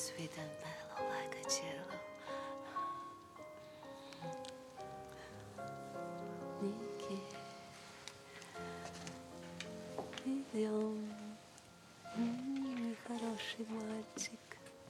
sweet and mellow like a cello. Ники, идем, мой хороший мальчик.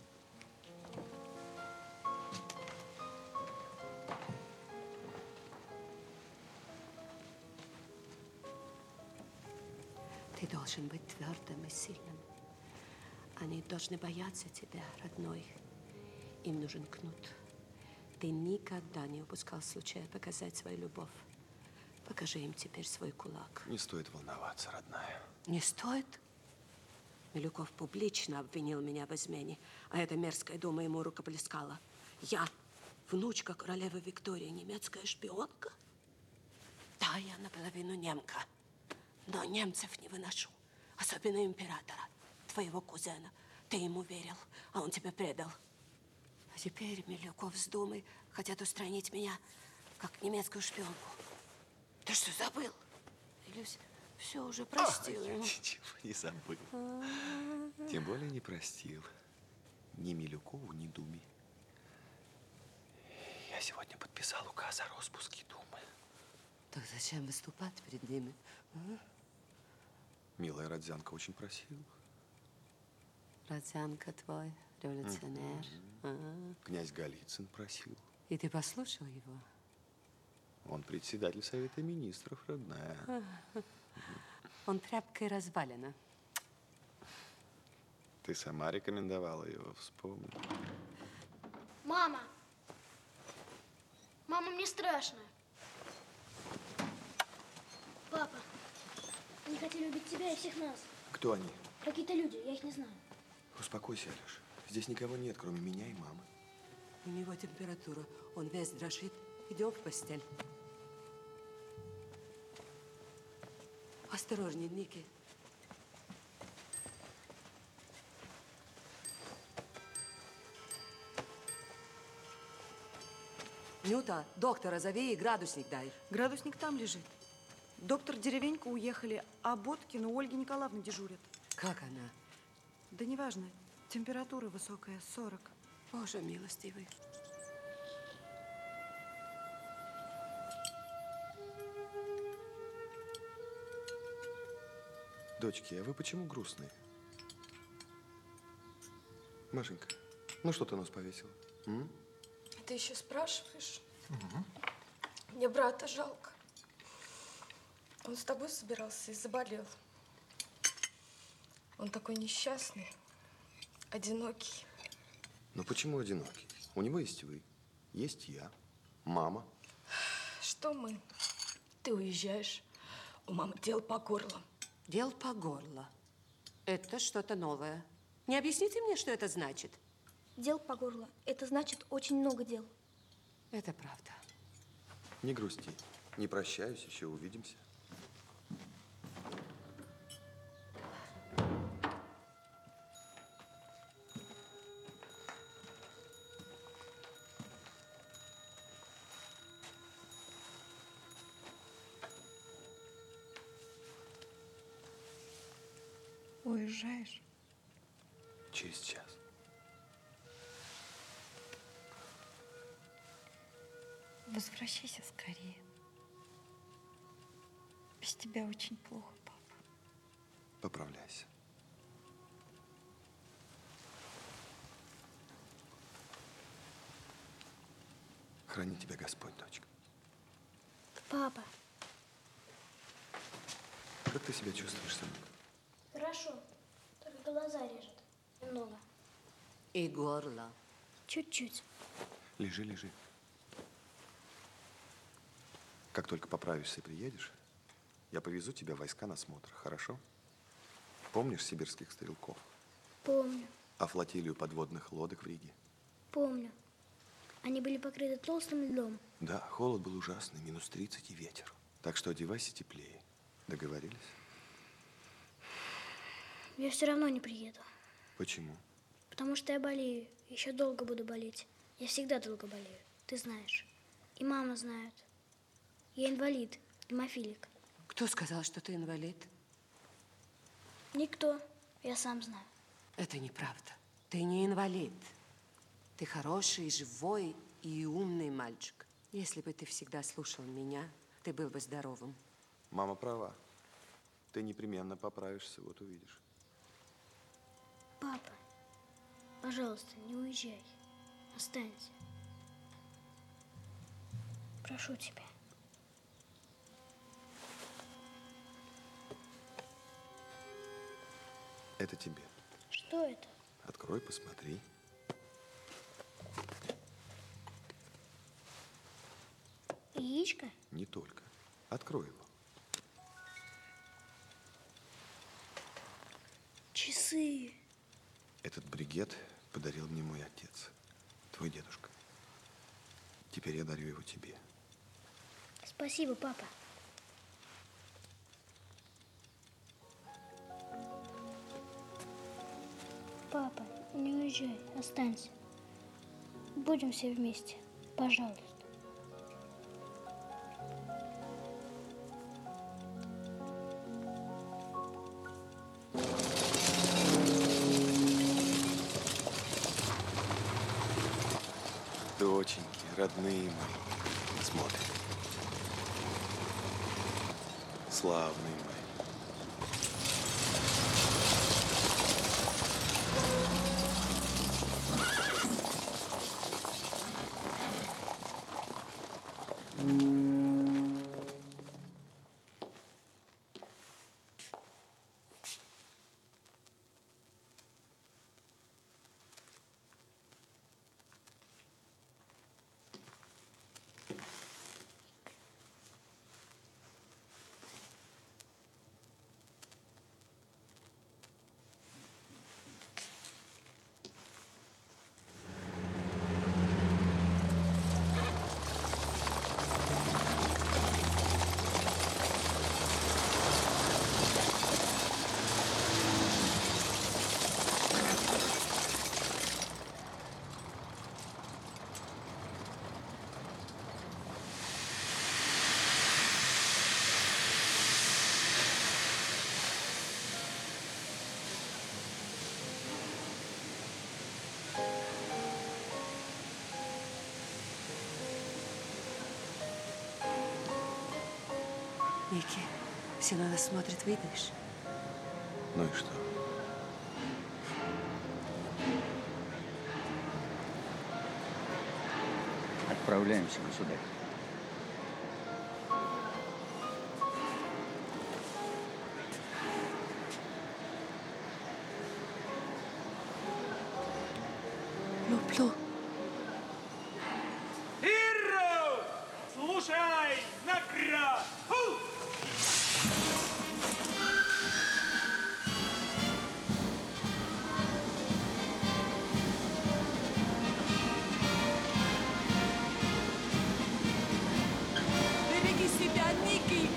Ты должен быть твердым и сильным. Они должны бояться тебя, родной. Им нужен кнут. Ты никогда не упускал случая показать свою любовь. Покажи им теперь свой кулак. Не стоит волноваться, родная. Не стоит? Милюков публично обвинил меня в измене, а эта мерзкая дума ему рукоплескала. Я, внучка королевы Виктории, немецкая шпионка? Да, я наполовину немка. Но немцев не выношу. Особенно императора, твоего кузена. Ты ему верил, а он тебя предал. А теперь Милюков с Думой хотят устранить меня, как немецкую шпионку. Ты что, забыл? Или все уже простил ему? Ничего не забыл. Тем более не простил. Ни Милюкову, ни Думе. Я сегодня подписал указ о распуске Думы. Так зачем выступать перед ними? Милая Родзянка очень просила. Родзянка твой, революционер. Князь Голицын просил. И ты послушал его? Он председатель Совета Министров, родная. Он тряпкой развалина. Ты сама рекомендовала его, вспомни. Мама! Мама, мне страшно. Папа, они хотели убить тебя и всех нас. Кто они? Какие-то люди, я их не знаю. Успокойся, Алёша. Здесь никого нет, кроме меня и мамы. У него температура, он весь дрожит. Идем в постель. Осторожней, Ники. Нюта, доктора зови и градусник дай. Градусник там лежит. Доктор Деревенько уехали, а Боткина у Ольги Николаевны дежурят. Как она? Да неважно, температура высокая, 40. Боже милостивый. Дочки, а вы почему грустные? Машенька, ну что ты нос повесила? Ты еще спрашиваешь? Мне брата жалко. Он с тобой собирался и заболел. Он такой несчастный, одинокий. Но почему одинокий? У него есть вы, есть я, мама. Что мы? Ты уезжаешь, у мамы дел по горло. Дел по горло. Это что-то новое. Не объясните мне, что это значит? Дел по горло. Это значит очень много дел. Это правда. Не грусти, не прощаюсь, еще увидимся. Уезжаешь? Через час. Возвращайся скорее. Без тебя очень плохо, папа. Поправляйся. Храни тебя Господь, дочка. Папа. Как ты себя чувствуешь, сынок? Хорошо. Только глаза режет. Немного. И горло. Чуть-чуть. Лежи, лежи. Как только поправишься и приедешь, я повезу тебя в войска на смотр, хорошо? Помнишь сибирских стрелков? Помню. А флотилию подводных лодок в Риге? Помню. Они были покрыты толстым льдом. Да, холод был ужасный, минус 30 и ветер. Так что одевайся теплее. Договорились? Я все равно не приеду. Почему? Потому что я болею. Еще долго буду болеть. Я всегда долго болею. Ты знаешь. И мама знает. Я инвалид, гемофилик. Кто сказал, что ты инвалид? Никто. Я сам знаю. Это неправда. Ты не инвалид. Ты хороший, живой и умный мальчик. Если бы ты всегда слушал меня, ты был бы здоровым. Мама права. Ты непременно поправишься, вот увидишь. Папа, пожалуйста, не уезжай. Останься. Прошу тебя. Это тебе. Что это? Открой, посмотри. Яичко? Не только. Открой его. Часы. Этот бригет подарил мне мой отец, твой дедушка. Теперь я дарю его тебе. Спасибо, папа. Папа, не уезжай, останься. Будем все вместе, пожалуйста. Доченьки, родные мои, смотрят. Славные мои. Ники, все на нас смотрят, видишь? Ну и что? Отправляемся, государь. Люблю. Иру! Слушай, наград! Береги себя, Ники!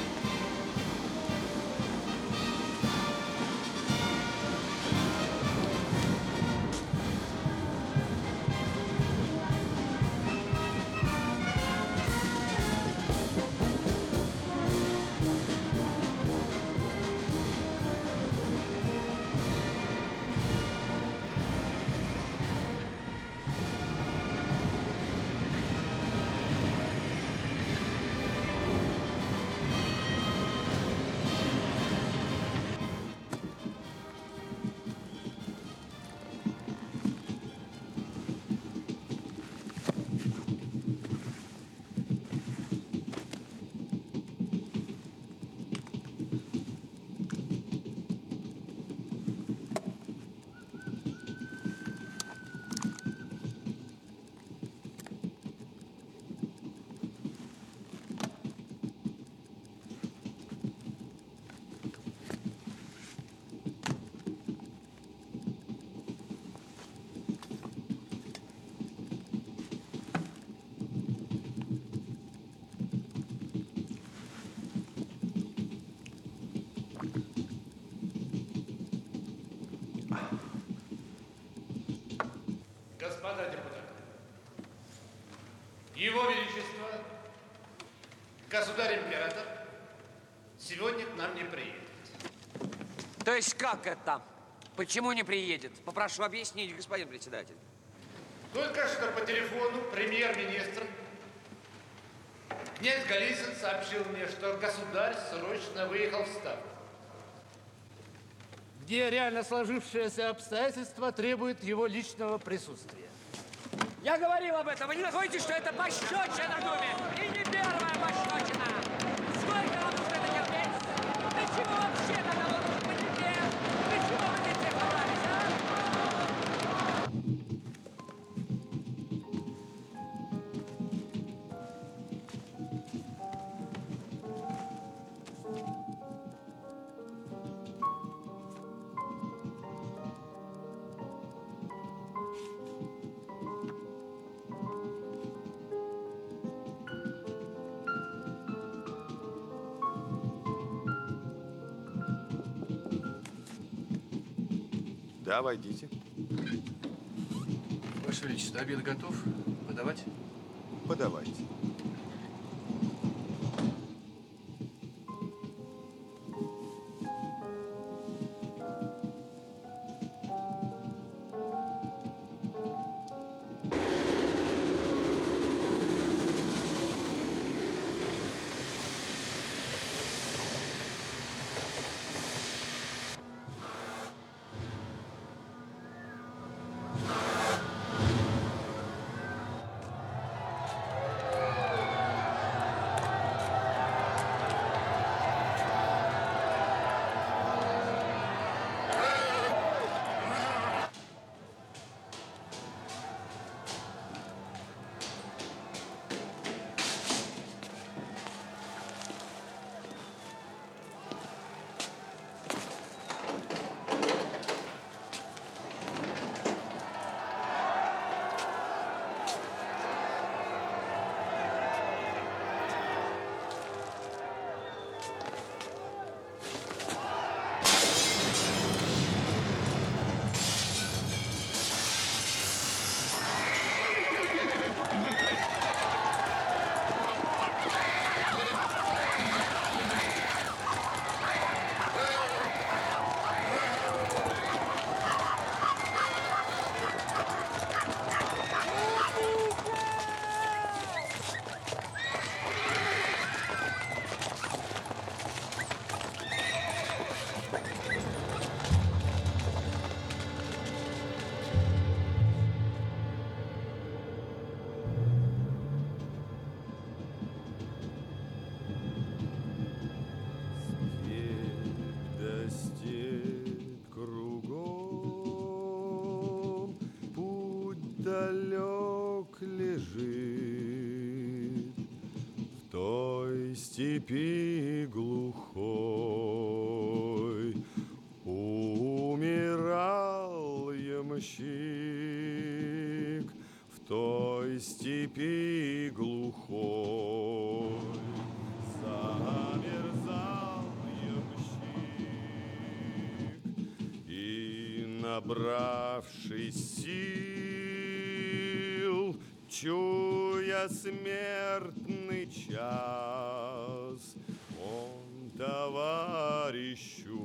Господа депутаты, Его Величество, государь-император, сегодня к нам не приедет. То есть как это? Почему не приедет? Попрошу объяснить, господин председатель. Только что по телефону премьер-министр князь Голицын сообщил мне, что государь срочно выехал в Ставку, где реально сложившиеся обстоятельства требуют его личного присутствия. Я говорил об этом. Вы не находите, что это пощечина Думе? И не первая пощечина. Сколько вам нужно это терпеть? Для чего вообще тогда он нужен потерпеть? Для чего вы здесь всех собрались, а? Да, войдите. Ваше Величество, обед готов? Подавать? Подавайте. степи глухой умирал ямщик, в той степи глухой замерзал ямщик, и, набравшись сил, чуя смертный час, он товарищу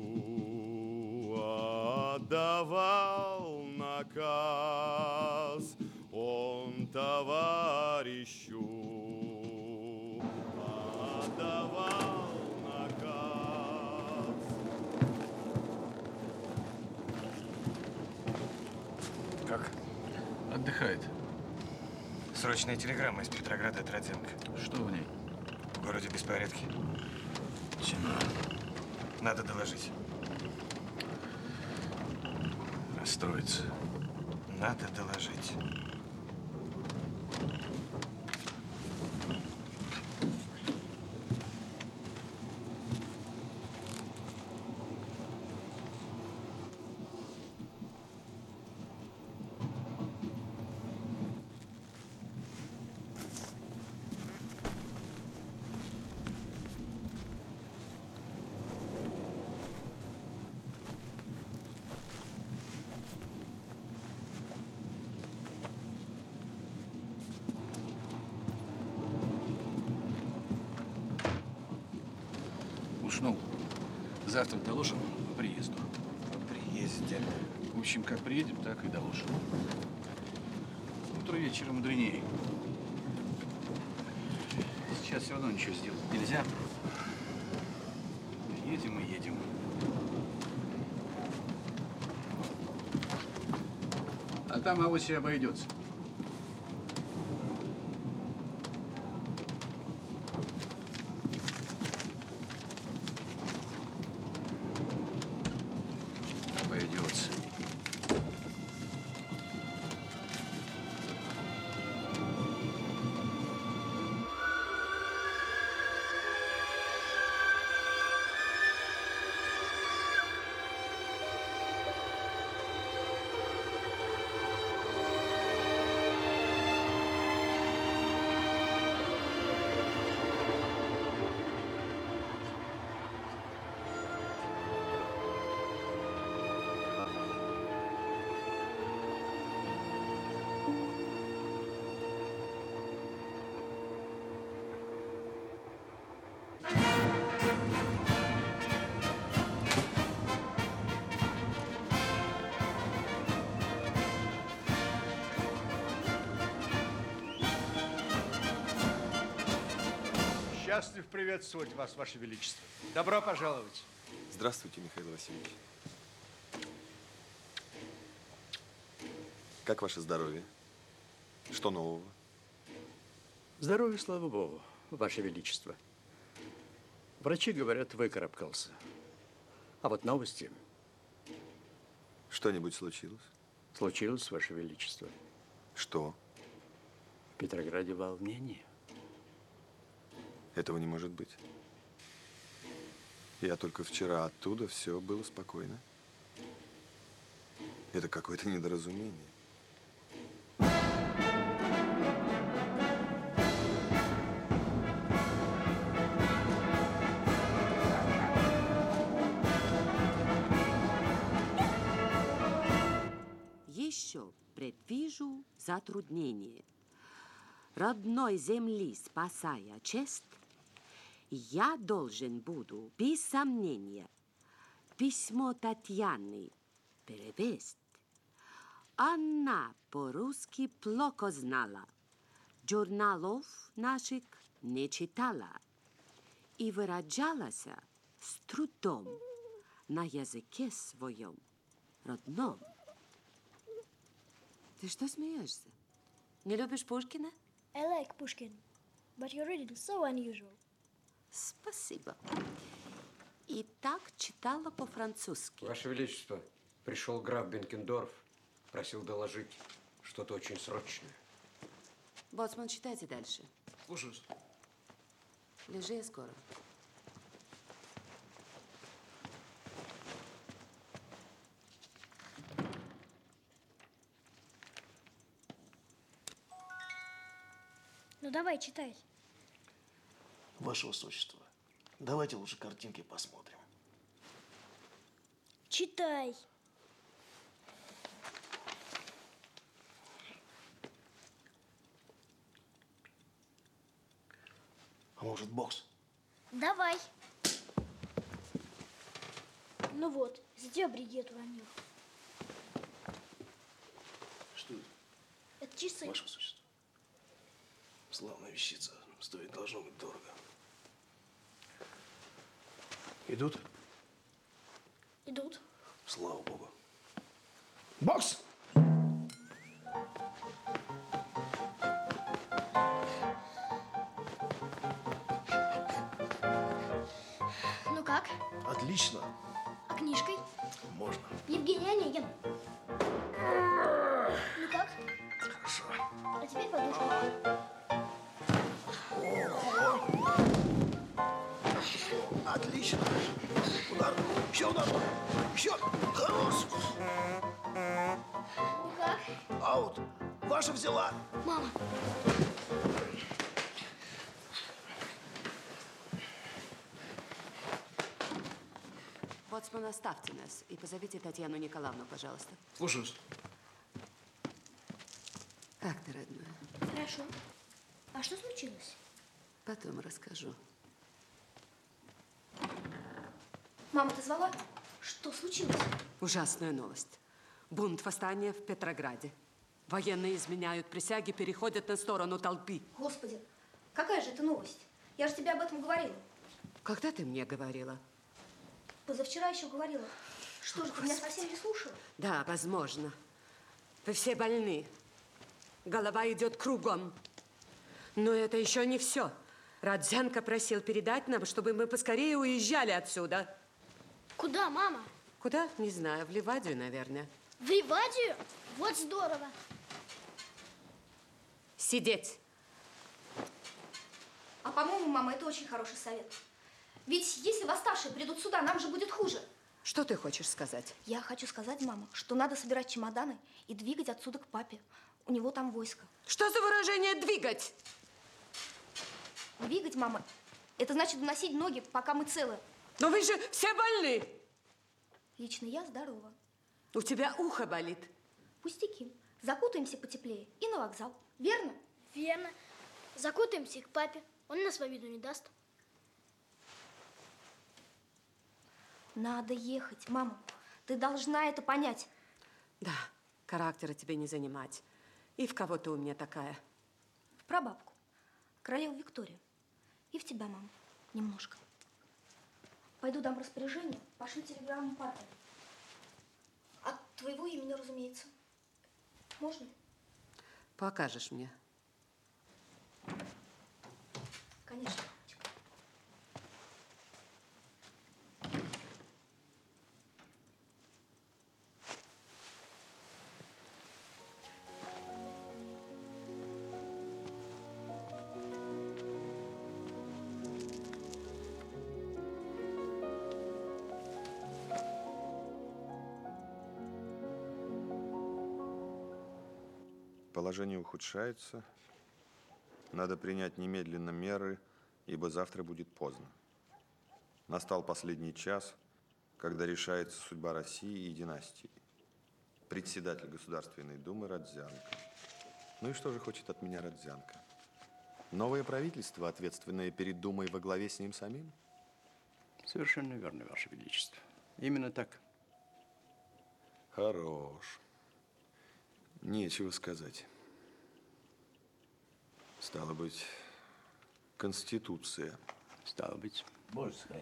отдавал наказ, он товарищу отдавал наказ. Как? Отдыхает. Срочная телеграмма из Петрограда от Родзенко. Что в ней? В городе беспорядки. Темно. Надо доложить. Расстроится. Надо доложить. Уснул. Завтра доложим по приезду. По приезду. В общем, как приедем, так и доложим. Утро вечера мудренее. Сейчас все равно ничего сделать нельзя. Едем и едем. А там авось и обойдется. Обойдется. Счастлив приветствовать вас, Ваше Величество. Добро пожаловать. Здравствуйте, Михаил Васильевич. Как ваше здоровье? Что нового? Здоровье, слава Богу, Ваше Величество. Врачи говорят, выкарабкался. А вот новости. Что-нибудь случилось? Случилось, Ваше Величество. Что? В Петрограде волнение. Этого не может быть. Я только вчера оттуда, все было спокойно. Это какое-то недоразумение. Еще предвижу затруднение. Родной земли спасая честь, я должен буду, без сомнения, письмо Татьяны перевести. Она по-русски плохо знала, журналов наших не читала и выражалась с трудом на языке своем родном. Ты что смеешься? Не любишь Пушкина? I like Pushkin, but your reading is so unusual. Спасибо. И так читала по-французски. Ваше Величество, пришел граф Бенкендорф, просил доложить что-то очень срочное. Боцман, читайте дальше. Слушаюсь. Лежи, я скоро. Ну давай, читай. Ваше Высочество, давайте лучше картинки посмотрим. Читай. А может, бокс? Давай. Ну вот, где бригет уронил? Что это? Это часы. Ваше Высочество. Славная вещица. Стоит должно быть дорого. Идут? Идут. Слава Богу. Бокс! Ну как? Отлично. А книжкой? Можно. Евгений Онегин. Ну как? Хорошо. А теперь подушку. Отлично. Удар. Еще удар. Еще. Хорош. Ну как? Аут. Ваша взяла. Мама. Боцман, оставьте нас и позовите Татьяну Николаевну, пожалуйста. Слушаюсь. Как ты, родная? Хорошо. А что случилось? Потом расскажу. Мама, ты звала? Что случилось? Ужасная новость. Бунт, восстание в Петрограде. Военные изменяют присяги, переходят на сторону толпы. Господи, какая же это новость? Я же тебе об этом говорила. Когда ты мне говорила? Позавчера еще говорила. Что же, ты меня совсем не слушала? Да, возможно. Вы все больны. Голова идет кругом. Но это еще не все. Родзянко просил передать нам, чтобы мы поскорее уезжали отсюда. Куда, мама? Куда? Не знаю. В Ливадию, наверное. В Ливадию? Вот здорово. Сидеть. А по-моему, мама, это очень хороший совет. Ведь если восставшие придут сюда, нам же будет хуже. Что ты хочешь сказать? Я хочу сказать, мама, что надо собирать чемоданы и двигать отсюда к папе. У него там войско. Что за выражение «двигать»? Двигать, мама, это значит доносить ноги, пока мы целы. Но вы же все больны. Лично я здорова. У тебя ухо болит. Пустяки. Закутаемся потеплее и на вокзал. Верно? Верно. Закутаемся к папе. Он нас в обиду не даст. Надо ехать, мама. Ты должна это понять. Да, характера тебе не занимать. И в кого ты у меня такая? В прабабку. Королеву Викторию. И в тебя, мама. Немножко. Пойду дам распоряжение, пошлю телеграмму папе. От твоего имени, разумеется. Можно? Покажешь мне. Конечно. Положение ухудшается. Надо принять немедленно меры, ибо завтра будет поздно. Настал последний час, когда решается судьба России и династии. Председатель Государственной Думы Родзянко. Ну и что же хочет от меня Родзянко? Новое правительство, ответственное перед Думой во главе с ним самим? Совершенно верно, Ваше Величество. Именно так. Хорош. Нечего сказать. Стало быть, Конституция. Стало быть. Боже сохрани.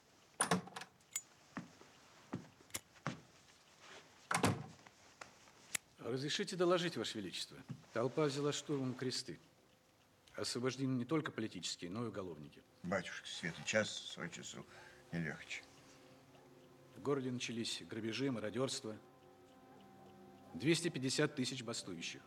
Разрешите доложить, Ваше Величество. Толпа взяла штурмом кресты. Освобождены не только политические, но и уголовники. Батюшка, светлый час, свой часу не легче. В городе начались грабежи, мародерство. 250 тысяч бастующих.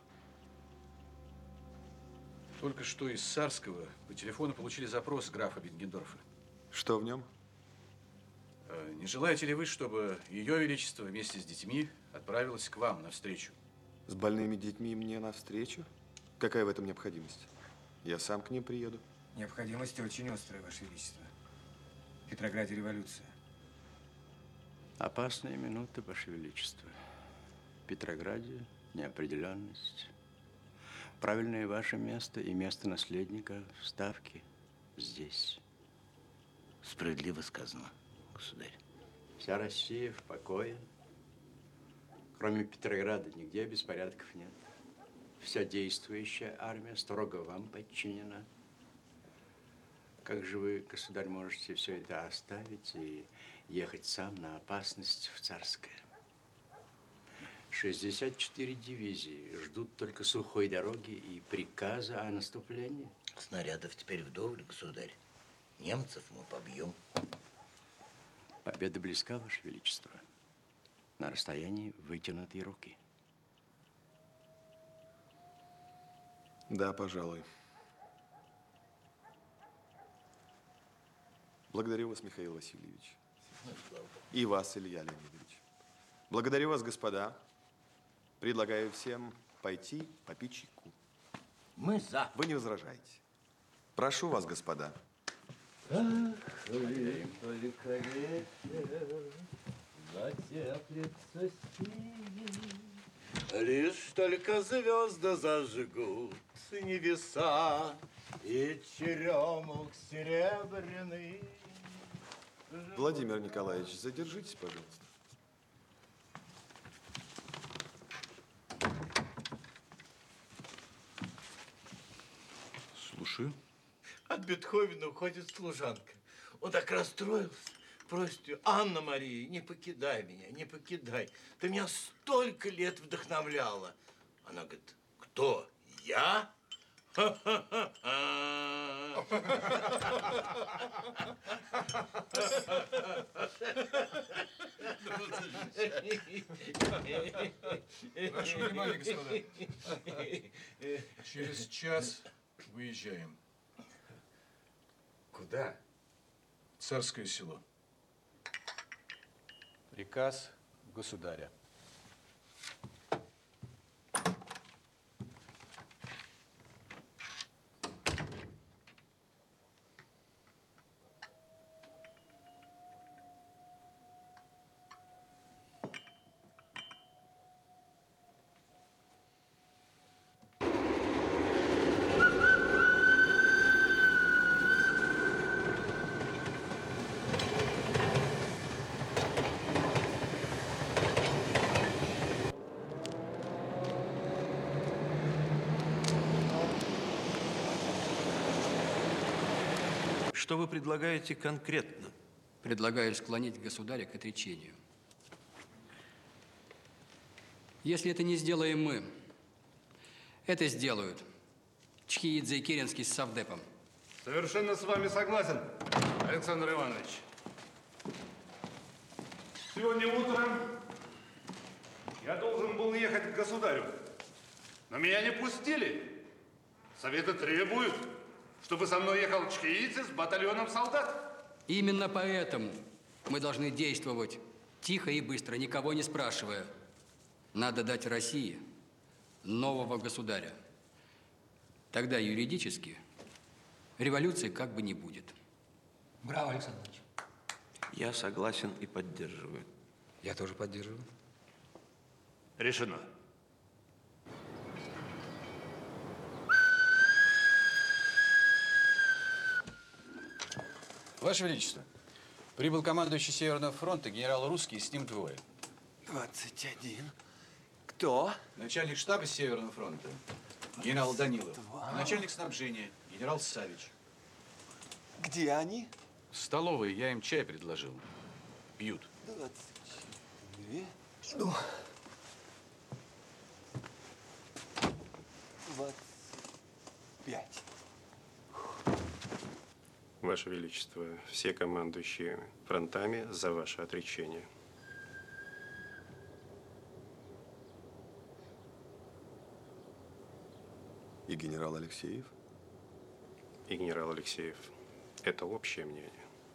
Только что из Сарского по телефону получили запрос графа Бенкендорфа. Что в нем? Не желаете ли вы, чтобы Ее Величество вместе с детьми отправилось к вам навстречу? С больными детьми мне навстречу? Какая в этом необходимость? Я сам к ним приеду. Необходимость очень острая, Ваше Величество. В Петрограде революция. Опасная минута, Ваше Величество. В Петрограде неопределенность. Правильное ваше место и место наследника в Ставке здесь. Справедливо сказано, государь. Вся Россия в покое. Кроме Петрограда нигде беспорядков нет. Вся действующая армия строго вам подчинена. Как же вы, государь, можете все это оставить и ехать сам на опасность в Царское? 64 дивизии ждут только сухой дороги и приказа о наступлении. Снарядов теперь вдоволь, государь. Немцев мы побьем. Победа близка, Ваше Величество. На расстоянии вытянутой руки. Да, пожалуй. Благодарю вас, Михаил Васильевич. И вас, Илья Леонидович. Благодарю вас, господа. Предлагаю всем пойти попить чайку. Мы за. Вы не возражаете? Прошу вас, господа. Только ветер затеплится синим. Лишь только звезды зажгут небеса, и черемух серебряный. Владимир Николаевич, задержитесь, пожалуйста. Слушаю. От Бетховена уходит служанка. Он так расстроился. Просит ее: Анна Мария, не покидай меня, не покидай. Ты меня столько лет вдохновляла. Она говорит: кто? Я? Прошу внимания, господа. Через час выезжаем. Куда? Царское село. Приказ государя. Что вы предлагаете конкретно? Предлагаю склонить государя к отречению. Если это не сделаем мы, это сделают Чхиидзе и Керенский с совдепом. Совершенно с вами согласен, Александр Иванович. Сегодня утром я должен был ехать к государю, но меня не пустили. Советы требуют, чтобы со мной ехал чхиидзе с батальоном солдат. Именно поэтому мы должны действовать тихо и быстро, никого не спрашивая. Надо дать России нового государя. Тогда юридически революции как бы не будет. Браво, Александр Ильич. Я согласен и поддерживаю. Я тоже поддерживаю. Решено. Ваше Величество, прибыл командующий Северного фронта генерал Русский, с ним двое. 21. Кто? Начальник штаба Северного фронта, генерал Данилов. И начальник снабжения, генерал Савич. Где они? В столовой, я им чай предложил. Пьют. 24. Ну. 25. Ваше Величество, все командующие фронтами за ваше отречение. И генерал Алексеев? И генерал Алексеев. Это общее мнение.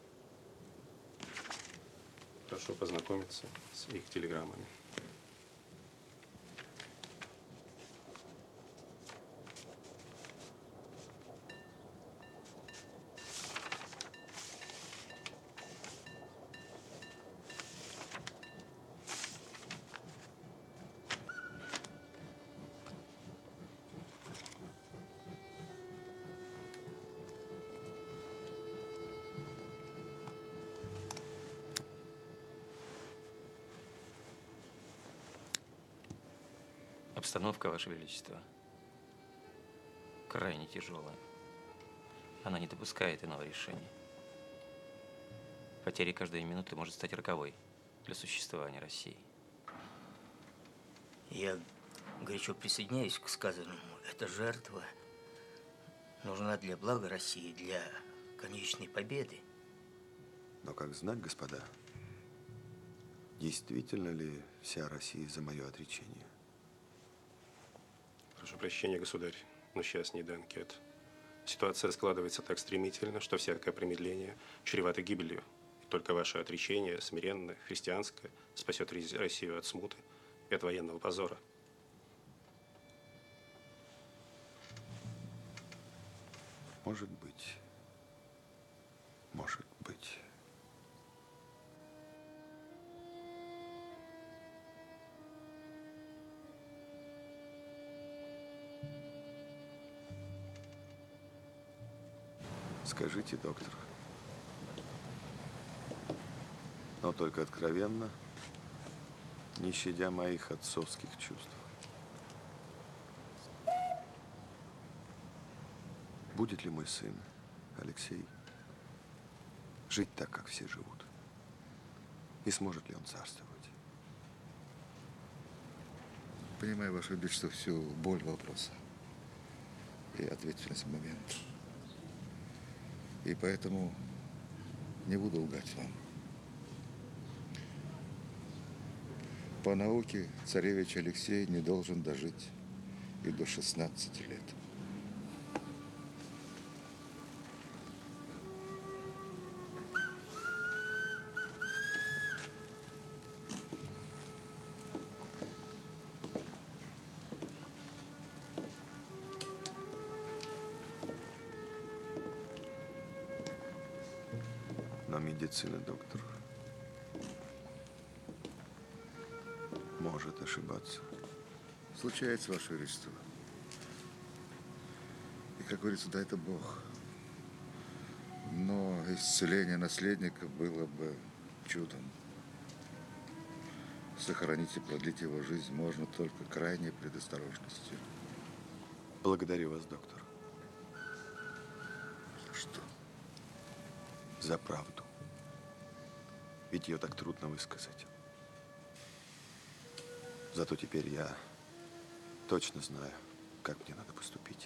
Прошу познакомиться с их телеграммами. Обстановка, Ваше Величество, крайне тяжелая. Она не допускает иного решения. Потеря каждой минуты может стать роковой для существования России. Я горячо присоединяюсь к сказанному. Эта жертва нужна для блага России, для конечной победы. Но как знать, господа, действительно ли вся Россия за мое отречение? Прошу прощения, государь, но сейчас не до анкет. Ситуация складывается так стремительно, что всякое промедление чревато гибелью. И только ваше отречение, смиренное, христианское, спасет Россию от смуты и от военного позора. Может быть. Может быть. Скажите, доктор, но только откровенно, не щадя моих отцовских чувств. Будет ли мой сын, Алексей, жить так, как все живут? И сможет ли он царствовать? Понимаю, Ваше Величество, всю боль вопроса и ответственность момента. И поэтому не буду лгать вам. По науке царевич Алексей не должен дожить и до 16 лет. Но медицина, доктор, может ошибаться. Случается, Ваше Величество. И, как говорится, да, это Бог. Но исцеление наследника было бы чудом. Сохранить и продлить его жизнь можно только крайней предосторожностью. Благодарю вас, доктор. За что? За правду. Ведь ее так трудно высказать. Зато теперь я точно знаю, как мне надо поступить.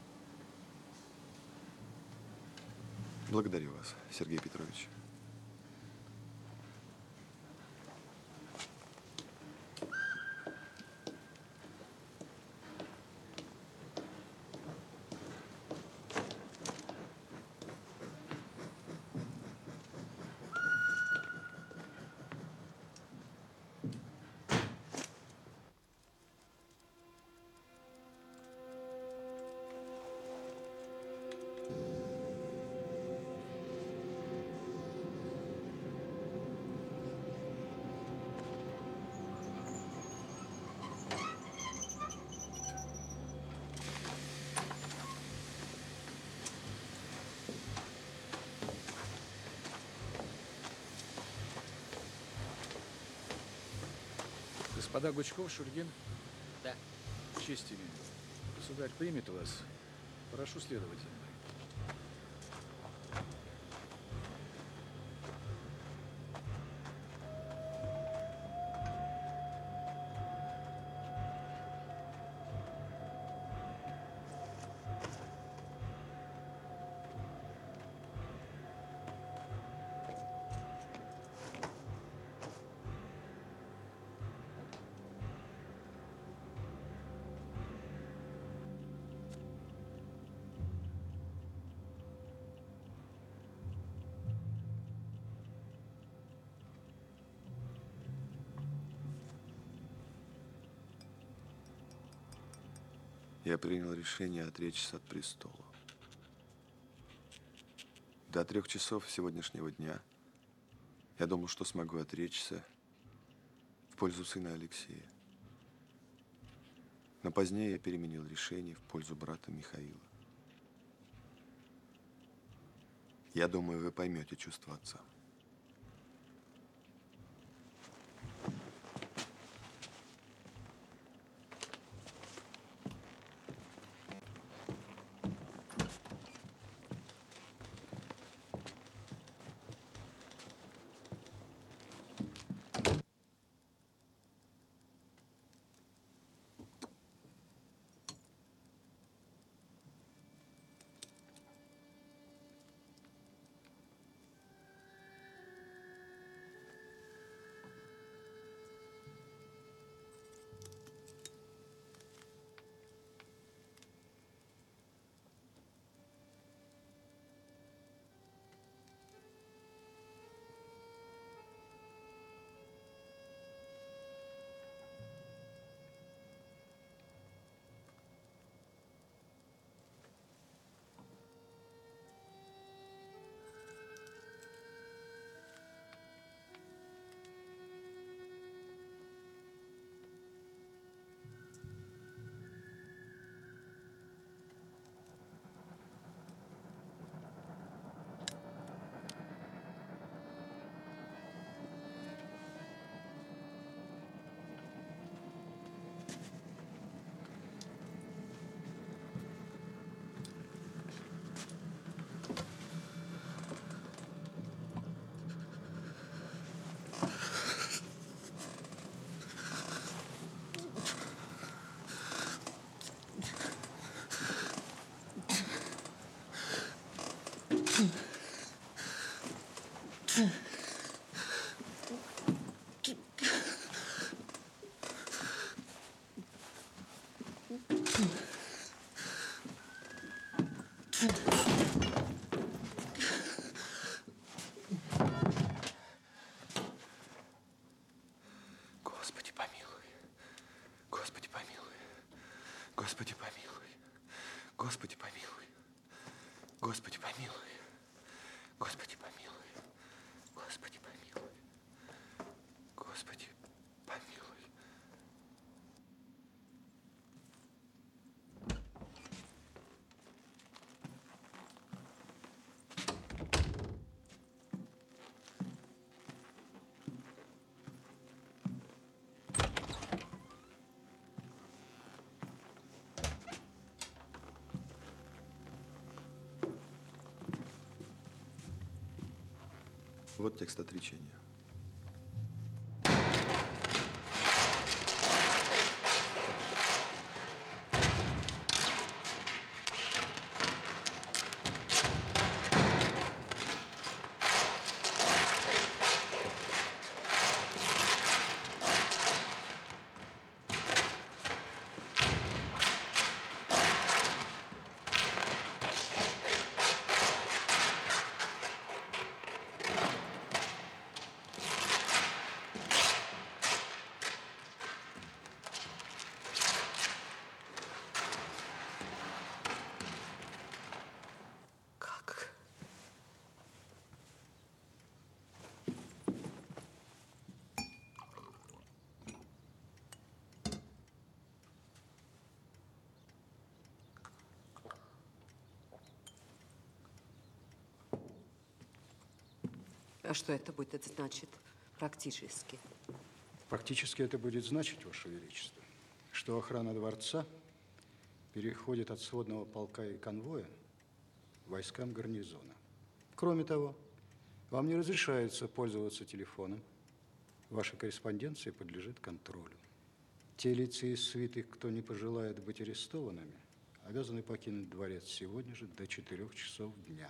Благодарю вас, Сергей Петрович. Господа Гучков, Шульгин. Да. Честь имею. Государь примет вас. Прошу следовать за мной. Я принял решение отречься от престола. До 3 часов сегодняшнего дня я думал, что смогу отречься в пользу сына Алексея. Но позднее я переменил решение в пользу брата Михаила. Я думаю, вы поймете чувство отца. Господи, помилуй. Господи, помилуй. Господи, помилуй. Господи, помилуй. Господи, помилуй. Господи, помилуй. Господи, помилуй. Господи, помилуй. Вот текст отречения. А что это будет значить практически? Практически это будет значить, Ваше Величество, что охрана дворца переходит от сводного полка и конвоя к войскам гарнизона. Кроме того, вам не разрешается пользоваться телефоном. Ваша корреспонденция подлежит контролю. Те лица из свиты, кто не пожелает быть арестованными, обязаны покинуть дворец сегодня же до 4 часов дня.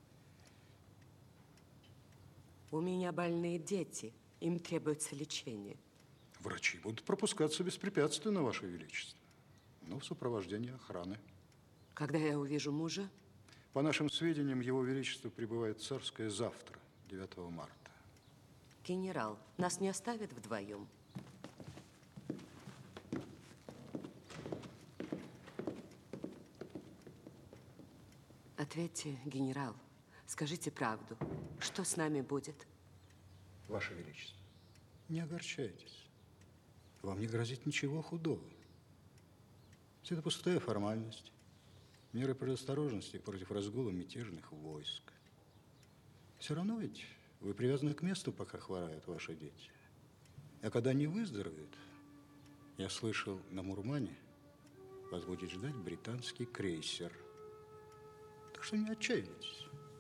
У меня больные дети. Им требуется лечение. Врачи будут пропускаться беспрепятственно, Ваше Величество, но в сопровождении охраны. Когда я увижу мужа? По нашим сведениям, Его Величество прибывает в Царское завтра, 9 марта. Генерал, нас не оставят вдвоем? Ответьте, генерал. Скажите правду. Что с нами будет? Ваше Величество, не огорчайтесь. Вам не грозит ничего худого. Все это пустая формальность. Меры предосторожности против разгула мятежных войск. Все равно ведь вы привязаны к месту, пока хворают ваши дети. А когда они выздоровеют, я слышал, на Мурмане вас будет ждать британский крейсер. Так что не отчаивайтесь.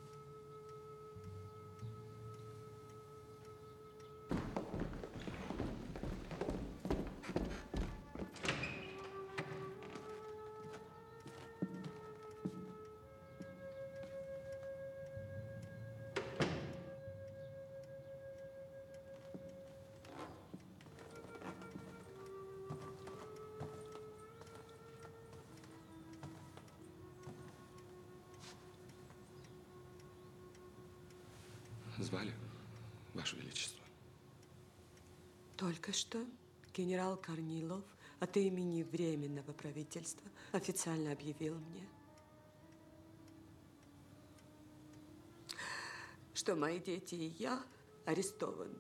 Звали, Ваше Величество? Только что генерал Корнилов от имени Временного правительства официально объявил мне, что мои дети и я арестованы.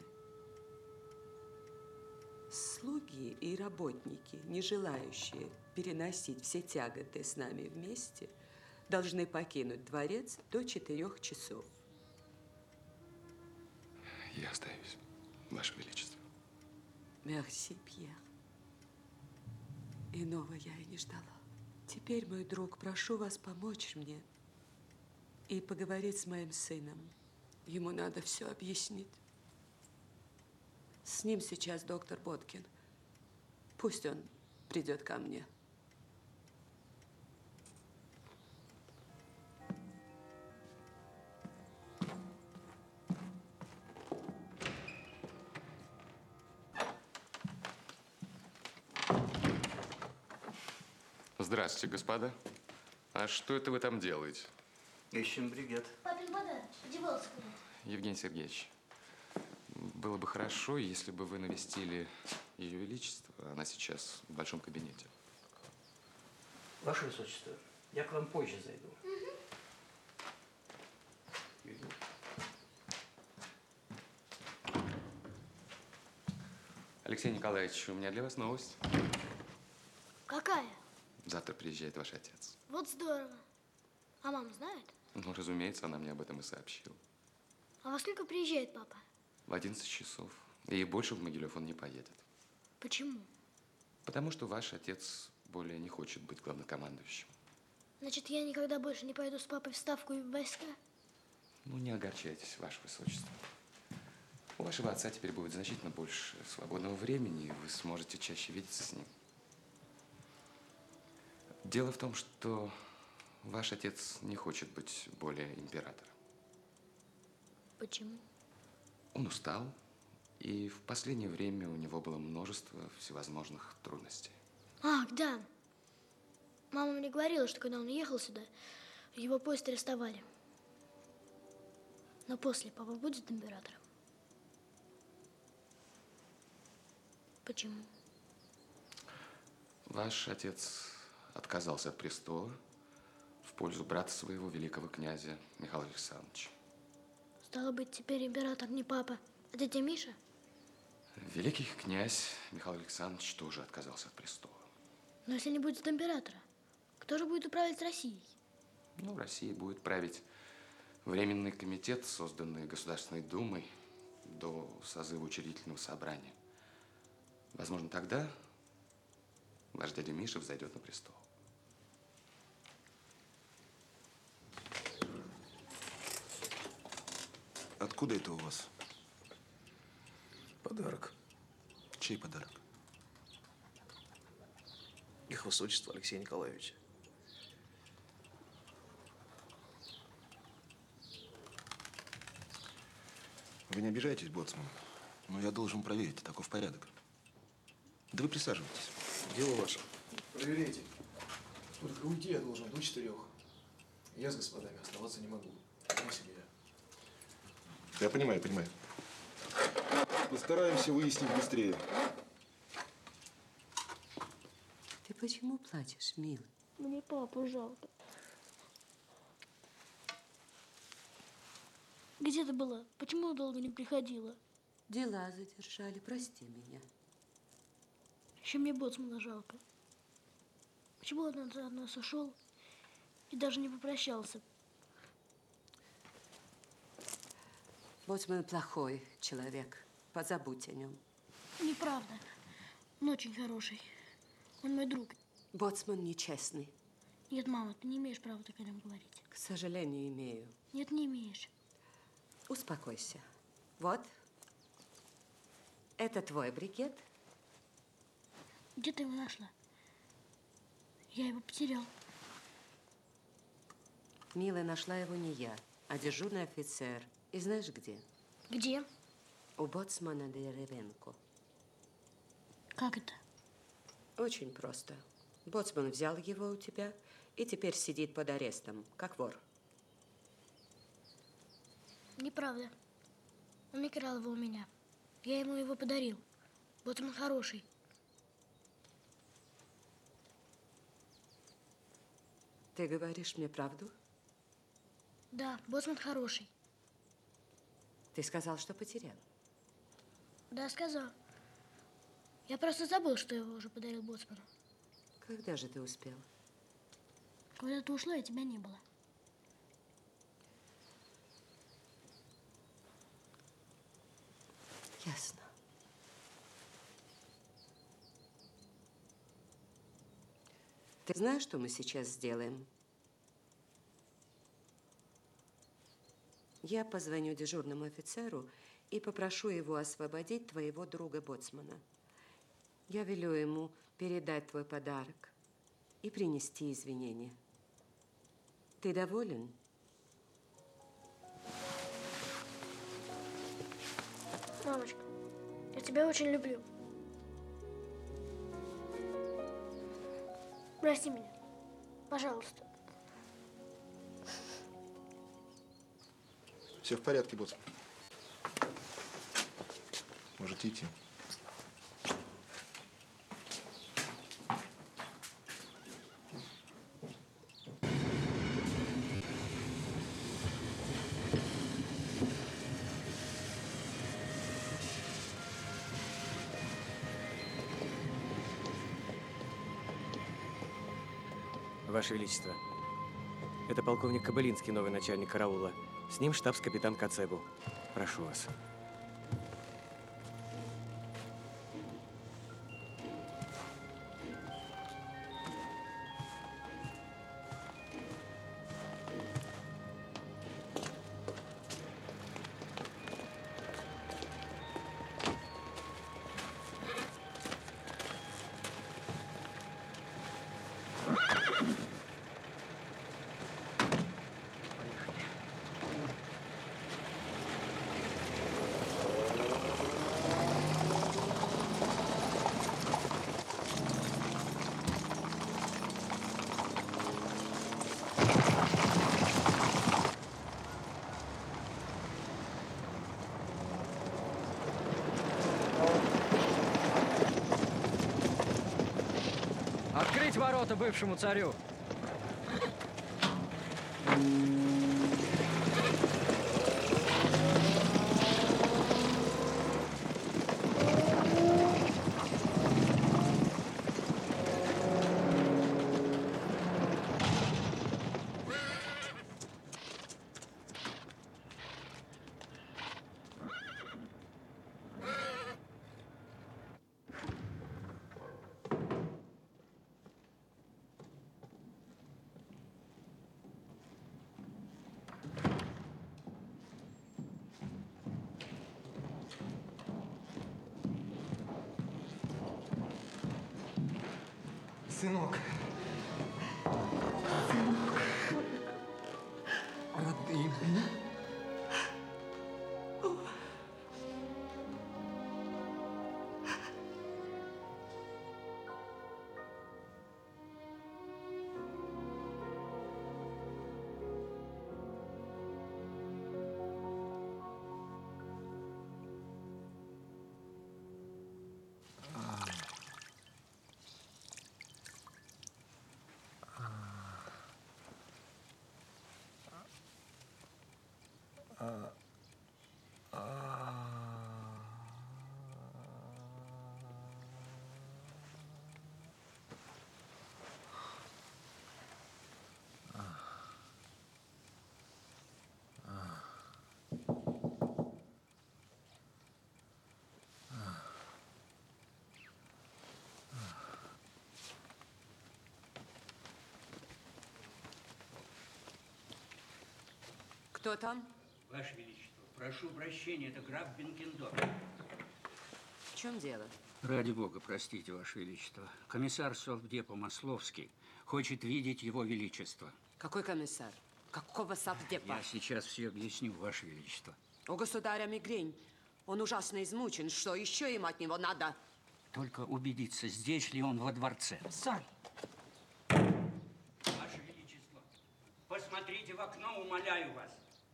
Слуги и работники, не желающие переносить все тяготы с нами вместе, должны покинуть дворец до 4 часов. Я остаюсь, Ваше Величество. Мерси, Пьер. Иного я и не ждала. Теперь, мой друг, прошу вас помочь мне и поговорить с моим сыном. Ему надо все объяснить. С ним сейчас доктор Боткин. Пусть он придет ко мне. Здравствуйте, господа. А что это вы там делаете? Ищем бригет. Папин подарок. Одевался куда-то. Евгений Сергеевич, было бы хорошо, если бы вы навестили Ее Величество. Она сейчас в большом кабинете. Ваше Высочество, я к вам позже зайду. Алексей Николаевич, у меня для вас новость. Какая? Завтра приезжает ваш отец. Вот здорово. А мама знает? Ну, разумеется, она мне об этом и сообщила. А во сколько приезжает папа? В 11 часов. И больше в Могилев он не поедет. Почему? Потому что ваш отец более не хочет быть главнокомандующим. Значит, я никогда больше не пойду с папой в Ставку и в войска? Ну, не огорчайтесь, ваше высочество. У вашего отца теперь будет значительно больше свободного времени, и вы сможете чаще видеться с ним. Дело в том, что ваш отец не хочет быть более императором. Почему? Он устал, и в последнее время у него было множество всевозможных трудностей. Ах, да. Мама мне говорила, что когда он ехал сюда, его поезд арестовали. Но после папа будет императором? Почему? Ваш отец отказался от престола в пользу брата своего, великого князя Михаила Александровича. Стало быть, теперь император не папа, а дядя Миша? Великий князь Михаил Александрович тоже отказался от престола. Но если не будет императора, кто же будет управлять Россией? Ну, в России будет править Временный комитет, созданный Государственной Думой до созыва учредительного собрания. Возможно, тогда ваш дядя Миша взойдет на престол. Откуда это у вас? Подарок. Чей подарок? Их Высочества Алексея Николаевича. Вы не обижайтесь, боцман, но я должен проверить, таков порядок. Да вы присаживайтесь. Дело ваше. Проверяйте. Только уйти я должен до 4. Я с господами оставаться не могу. У меня семья. Я понимаю, понимаю. Постараемся выяснить быстрее. Ты почему плачешь, милый? Мне папу жалко. Где ты была? Почему долго не приходила? Дела задержали, прости меня. Еще мне боцмана жалко. Почему он от нас ушел и даже не попрощался? Боцман плохой человек. Позабудь о нем. Неправда. Он очень хороший. Он мой друг. Боцман нечестный. Нет, мама, ты не имеешь права так о нем говорить. К сожалению, имею. Нет, не имеешь. Успокойся. Вот. Это твой брикет. Где ты его нашла? Я его потерял. Милая, нашла его не я, а дежурный офицер. И знаешь где? Где? У боцмана Деревенко. Как это? Очень просто. Боцман взял его у тебя и теперь сидит под арестом, как вор. Неправда. Он не крал его у меня. Я ему его подарил. Боцман хороший. Ты говоришь мне правду? Да, боцман хороший. Ты сказал, что потерял. Да, сказал. Я просто забыл, что его уже подарил боцману. Когда же ты успел? Когда ты ушла, и тебя не было. Ясно. Ты знаешь, что мы сейчас сделаем? Я позвоню дежурному офицеру и попрошу его освободить твоего друга-боцмана. Я велю ему передать твой подарок и принести извинения. Ты доволен? Мамочка, я тебя очень люблю. Прости меня. Пожалуйста. Все в порядке, боцман. Можете идти. Ваше Величество, это полковник Кобылинский, новый начальник караула. С ним штабс-капитан Кацебу. Прошу вас. Открыть ворота бывшему царю! Сынок. Родные. Кто там? Ваше Величество, прошу прощения, это граф Бенкендорф. В чем дело? Ради Бога, простите, Ваше Величество. Комиссар совдепа Масловский хочет видеть Его Величество. Какой комиссар? Какого совдепа? Я сейчас все объясню, Ваше Величество. У государя мигрень. Он ужасно измучен. Что еще им от него надо? Только убедиться, здесь ли он во дворце. Сэр! Ваше Величество, посмотрите в окно, умоляю вас.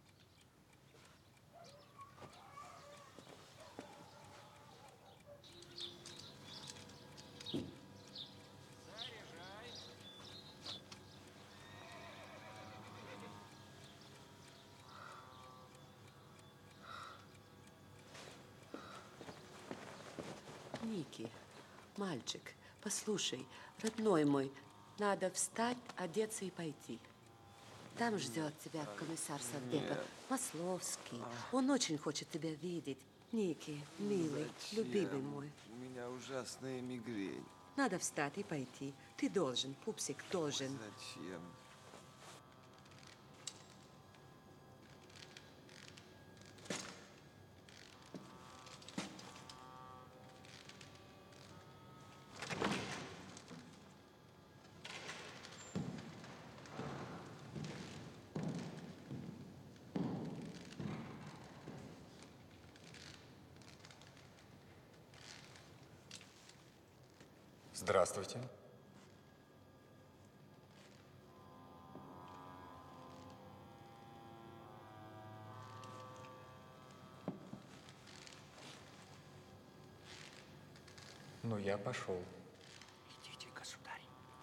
Ники, мальчик, послушай, родной мой, надо встать, одеться и пойти. Там ждет тебя комиссар совдепа Масловский. Он очень хочет тебя видеть. Ники, милый, любимый мой. У меня ужасная мигрень. Надо встать и пойти. Ты должен, пупсик, должен. Зачем? Здравствуйте. Ну, я пошел. Идите, государь.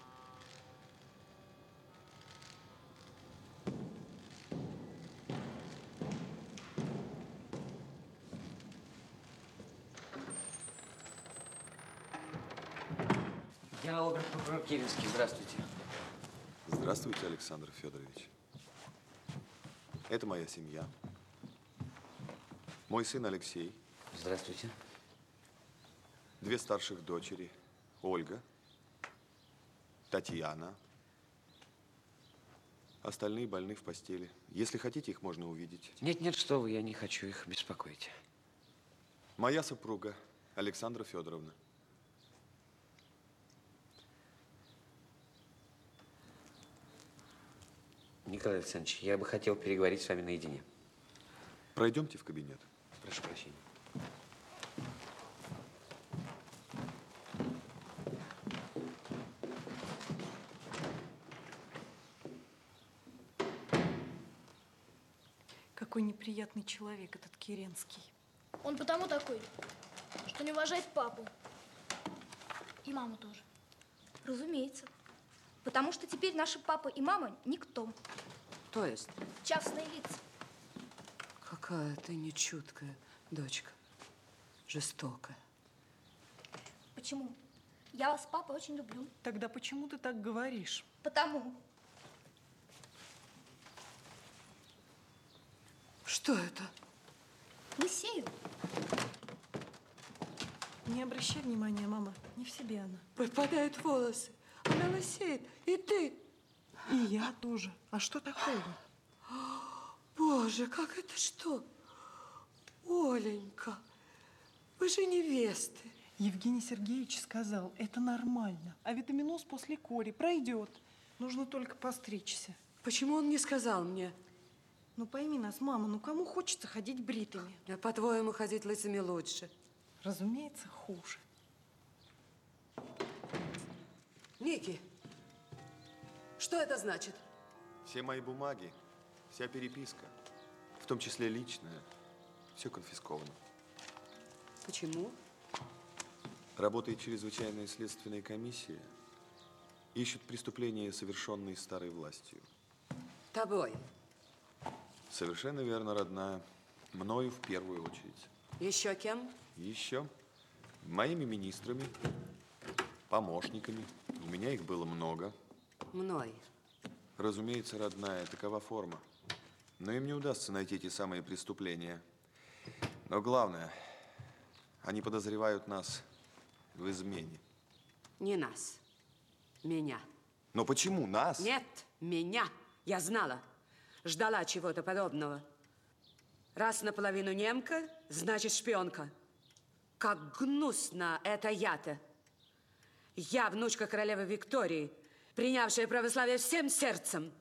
Генерал прокурор Керенский, здравствуйте. Здравствуйте, Александр Федорович. Это моя семья. Мой сын Алексей. Здравствуйте. 2 старших дочери. Ольга, Татьяна. Остальные больны в постели. Если хотите, их можно увидеть. Нет, что вы, я не хочу их беспокоить. Моя супруга Александра Федоровна. Николай Александрович, я бы хотел переговорить с вами наедине. Пройдемте в кабинет. Прошу прощения. Какой неприятный человек этот Керенский. Он потому такой, что не уважает папу. И маму тоже. Разумеется. Потому что теперь наши папа и мама никто. То есть? Частные лица. Какая ты нечуткая дочка. Жестокая. Почему? Я вас, папа, очень люблю. Тогда почему ты так говоришь? Потому. Что это? Лысею. Не обращай внимания, мама. Не в себе она. Выпадают волосы. Она лысеет. И ты. И я тоже. А что такого? Боже, как это что? Оленька, вы же невесты. Евгений Сергеевич сказал, это нормально. А витаминоз после кори пройдет. Нужно только постричься. Почему он не сказал мне? Ну пойми нас, мама, ну кому хочется ходить бритыми? А по-твоему, ходить лысыми лучше? Разумеется, хуже. Ники, что это значит? Все мои бумаги, вся переписка, в том числе личная, все конфисковано. Почему? Работает чрезвычайная следственная комиссия. Ищут преступления, совершенные старой властью. Тобой. Совершенно верно, родная. Мною в первую очередь. Еще кем? Еще моими министрами, помощниками. У меня их было много. Мной. Разумеется, родная, такова форма. Но им не удастся найти эти самые преступления. Но главное, они подозревают нас в измене. Не нас. Меня. Но почему нас? Нет, меня. Я знала. Ждала чего-то подобного. Раз наполовину немка, значит шпионка. Как гнусно это я-то. Я внучка королевы Виктории, принявшая православие всем сердцем.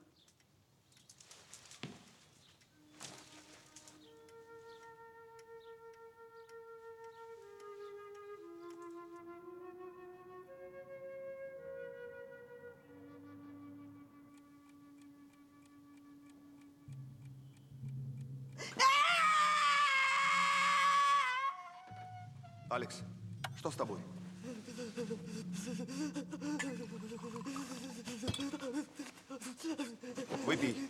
Алекс, что с тобой? Выпей.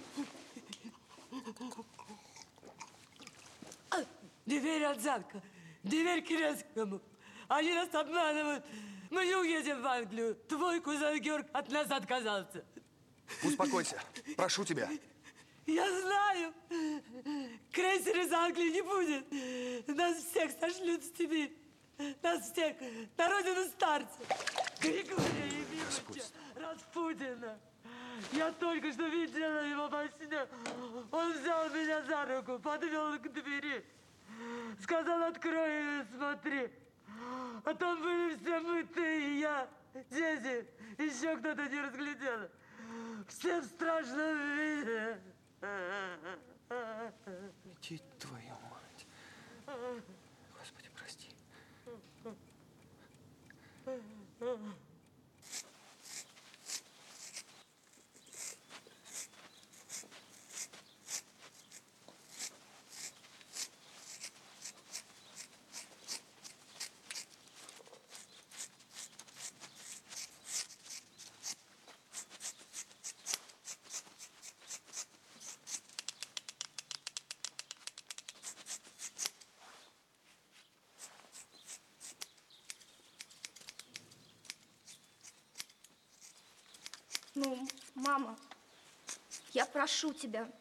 Не верь от замка, не верь Керенскому. Они нас обманывают. Мы не уедем в Англию. Твой кузен Георг от нас отказался. Успокойся, прошу тебя. Я знаю. Крейсер из Англии не будет. Нас всех сошлют в Сибирь. Нас всех на родину старца. Григория Емельевича Распутина. Я только что видела его во сне. Он взял меня за руку, подвел к двери. Сказал, открой и смотри. А там были все мы, ты и я, дети. Еще кто-то не разглядел. Все в страшном виде. Иди, твою мать. Господи, прости. Ну, мама, я прошу тебя.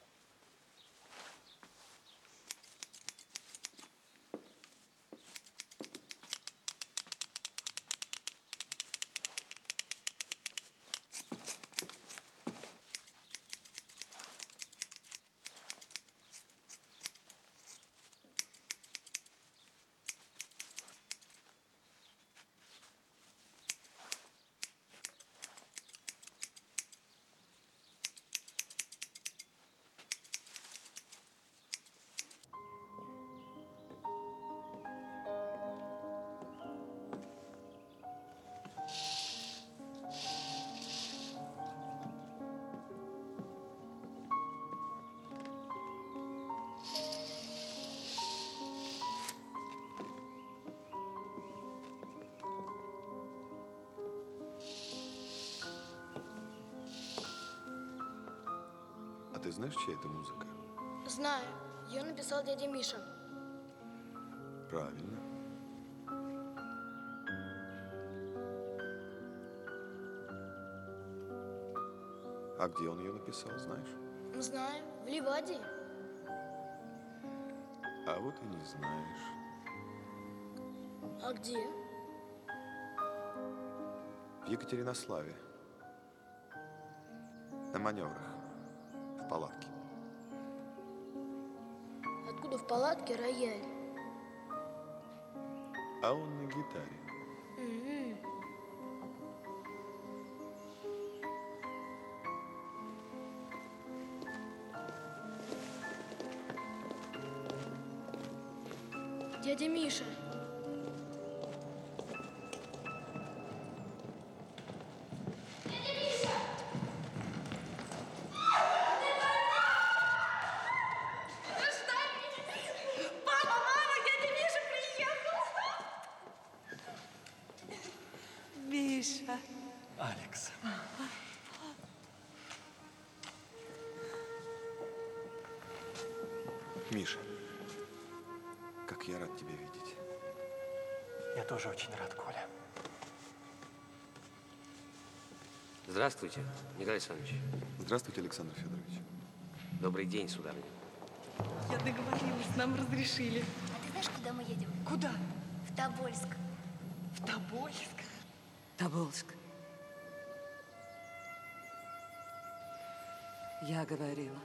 А ты знаешь, чья это музыка? Знаю. Ее написал дядя Миша. Правильно. А где он ее написал, знаешь? Знаю. В Ливадии. А вот и не знаешь. А где? В Екатеринославе. На маневрах. В палатке. Откуда в палатке рояль? А он на гитаре. М-м. Дядя Миша. Папа, мама, дядя Миша приехал. Миша. Алекс. Миша, как я рад тебя видеть. Я тоже очень рад, Коля. Здравствуйте, Николай Александрович. Здравствуйте, Александр Федорович. Добрый день, сударыня. Я договорилась, нам разрешили. А ты знаешь, куда мы едем? Куда? В Тобольск. В Тобольск? Тобольск. Я говорила.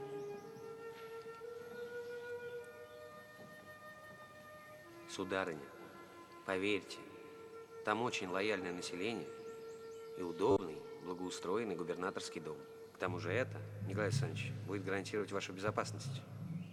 Сударыня, поверьте, там очень лояльное население и удобный, благоустроенный губернаторский дом. К тому же это, Николай Александрович, будет гарантировать вашу безопасность.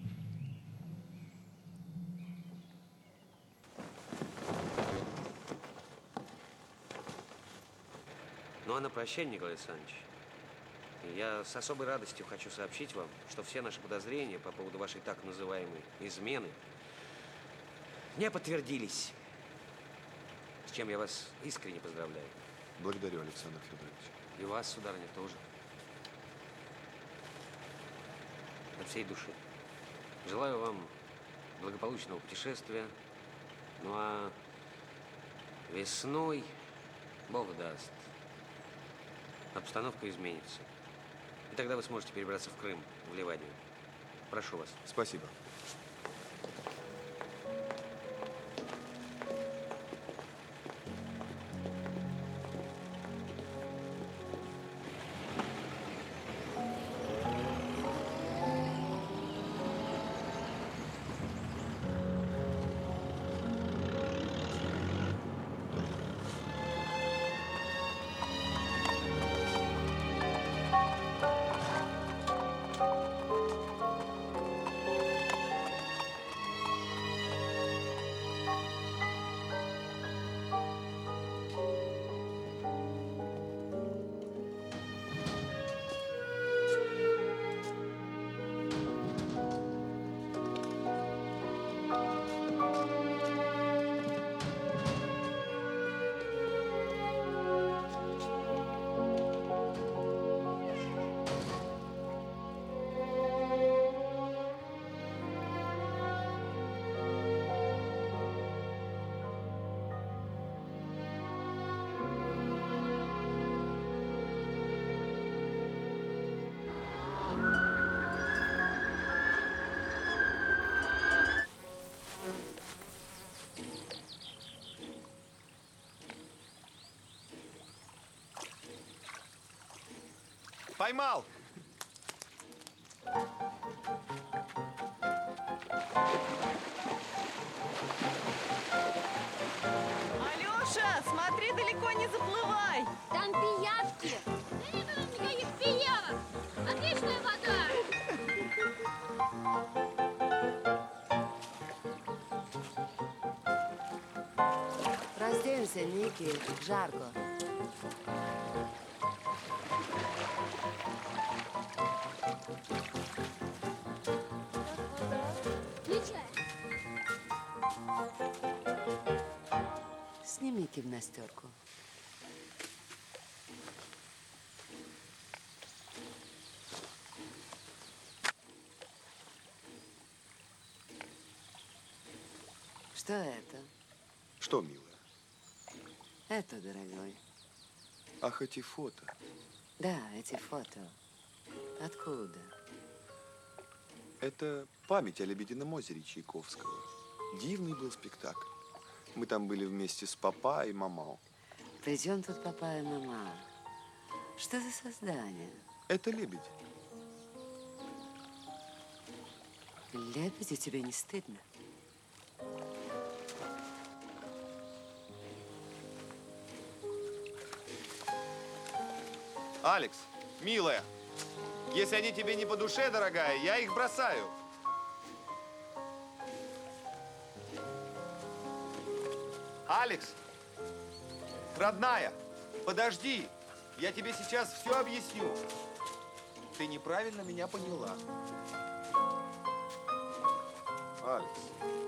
Ну а на прощание, Николай Александрович, я с особой радостью хочу сообщить вам, что все наши подозрения по поводу вашей так называемой измены не подтвердились, с чем я вас искренне поздравляю. Благодарю, Александр Федорович. И вас, сударыня, тоже. От всей души. Желаю вам благополучного путешествия. Ну а весной, Бог даст, обстановка изменится. И тогда вы сможете перебраться в Крым, в Ливадию. Прошу вас. Спасибо. Поймал! Алёша, смотри, далеко не заплывай. Там пиявки. Да нет у нас никаких пиявок. Отличная вода. Разденься, Ники, жарко. Включай. Сними гимнастерку. Что это? Что, милая? Это, дорогой. Ах, эти фото. Да, эти фото. Откуда? Это память о Лебедином озере Чайковского. Дивный был спектакль. Мы там были вместе с папа и мамау. При чем тут папа и мама? Что за создание? Это лебедь. Лебеди, тебе не стыдно? Алекс, милая, если они тебе не по душе, дорогая, я их бросаю. Алекс, родная, подожди, я тебе сейчас все объясню. Ты неправильно меня поняла. Алекс.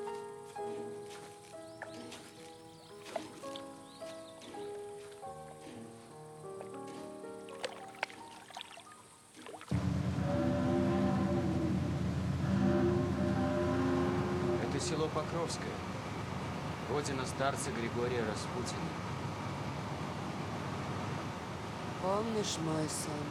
Это село Покровское, родина старца Григория Распутина. Помнишь мой сон?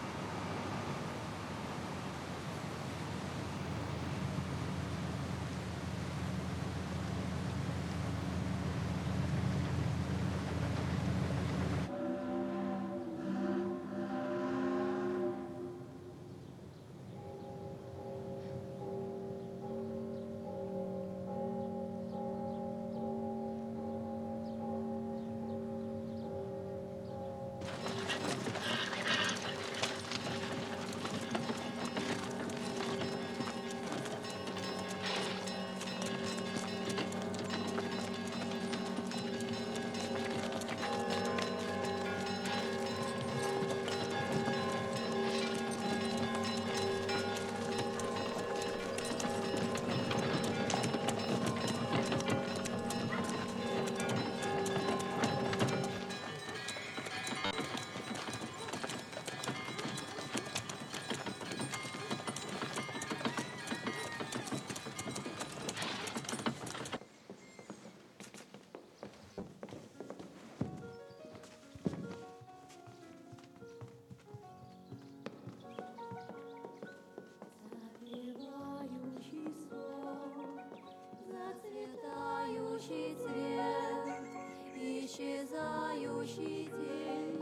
Зацветающий цвет, исчезающий день,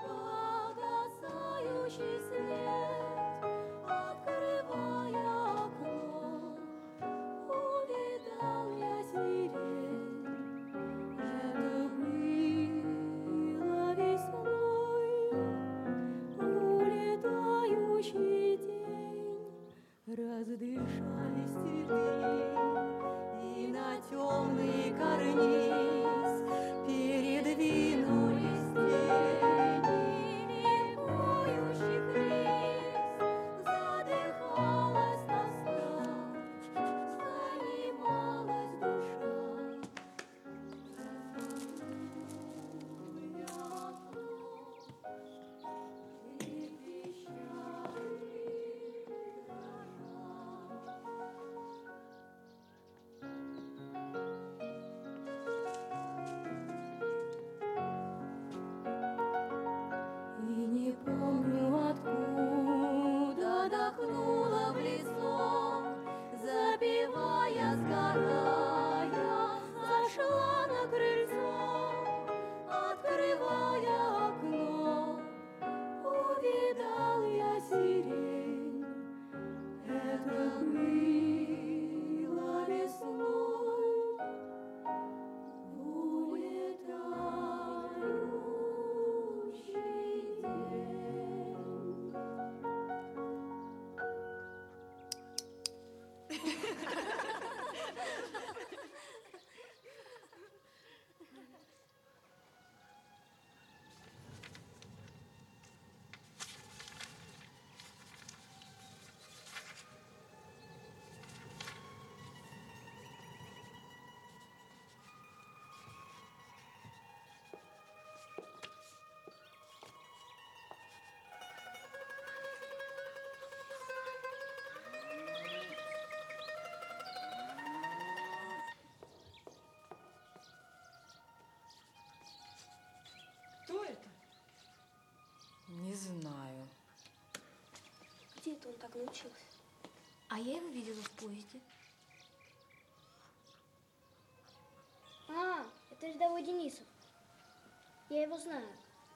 погасающий свет, открывая окно, увидал я сирень. Это было весной, в улетающий день, раздышались цветы. И на темный карниз передвинулись тени ликующих лиц. Задыхалась тоска, занималась душа. Распахнул я окно, трепещали и не помню, откуда дохнула в лицо, запевая, сгорая, зашла на крыльцо, открывая окно, увидал сирень. Это было весной в улетающий Кто это? Не знаю. Где это он так научился? А я его видела в поезде. А, это рядовой Денисов. Я его знаю.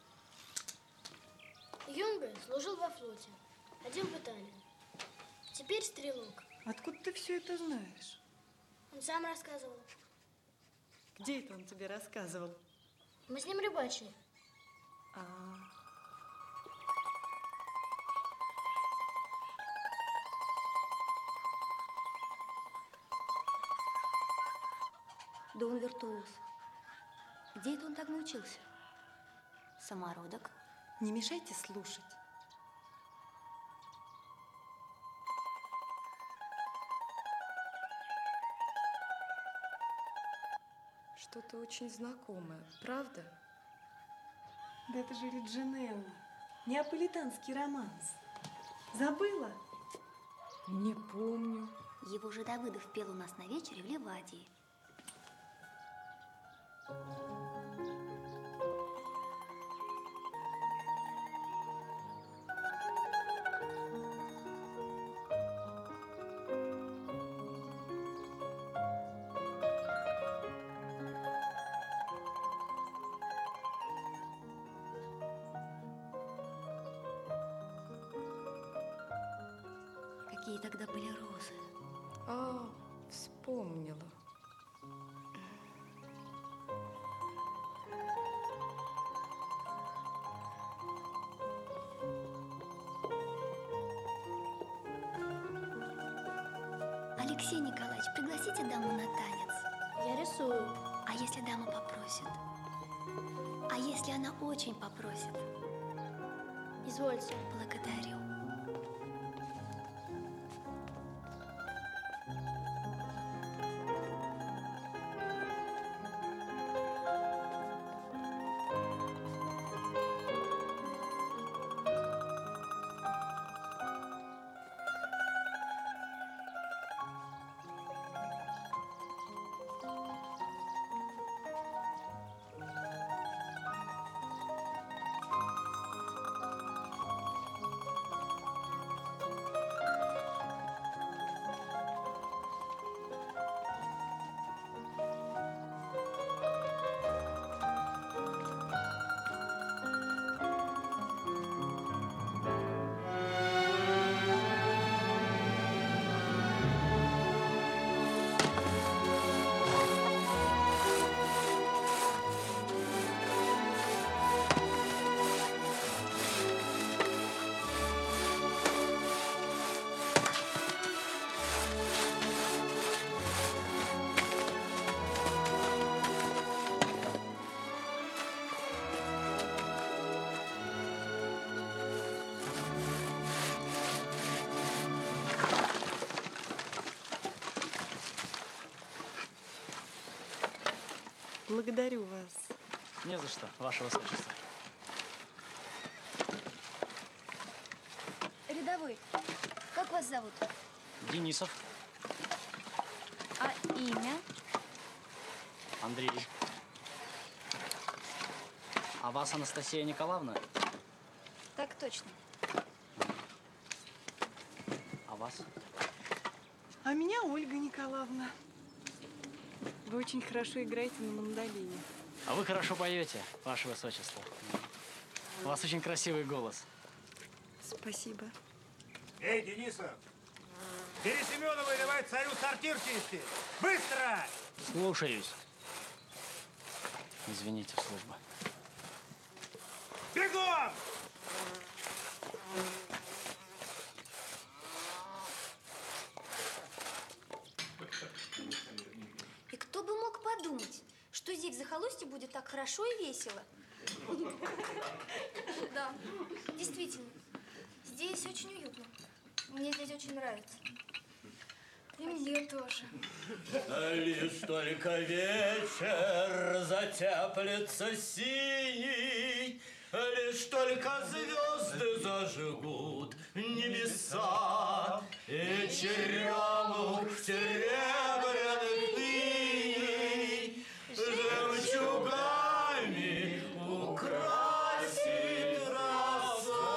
Юнга служил во флоте. Один батальон. Теперь стрелок. Откуда ты все это знаешь? Он сам рассказывал. Где это он тебе рассказывал? Мы с ним рыбачили. Да он виртуоз. Где это он так научился? Самородок. Не мешайте слушать. Что-то очень знакомое, правда? Да это же Реджинелло. Неаполитанский романс. Забыла? Не помню. Его же Давыдов пел у нас на вечере в Ливадии. Какие тогда были розы. А, вспомнила. Алексей Николаевич, пригласите даму на танец. Я рисую. А если дама попросит? А если она очень попросит? Извольте. Благодарю. Благодарю вас. Не за что, ваше высочество. Рядовой, как вас зовут? Денисов. А имя? Андрей. А вас Анастасия Николаевна? Так точно. А вас? А меня Ольга Николаевна. Вы очень хорошо играете на мандолине. А вы хорошо поете, ваше высочество. У вас очень красивый голос. Спасибо. Эй, Денисов! Бери Семенова и давай царю сортир чистить! Быстро! Слушаюсь. Извините, служба. Бегом! И кто бы мог подумать, что здесь в захолустье будет так хорошо и весело. Да, действительно. Здесь очень уютно. Мне здесь очень нравится. И мне тоже. Лишь только вечер затеплится синий, лишь только звезды зажгут небеса, и черемух серебряных иней жемчугами украсит роса.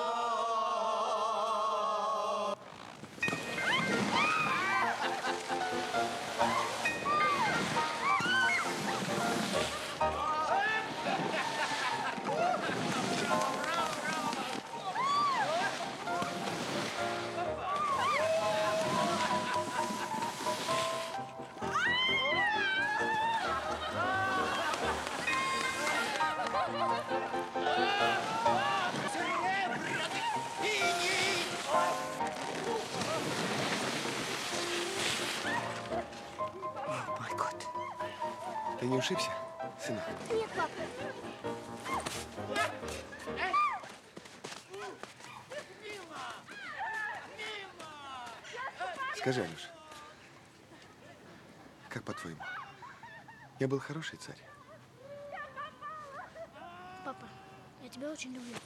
Мой кот. Ты не ушибся, сынок? Нет, папа. Скажи, Алёша, как по-твоему, я был хороший царь? Папа, я тебя очень люблю.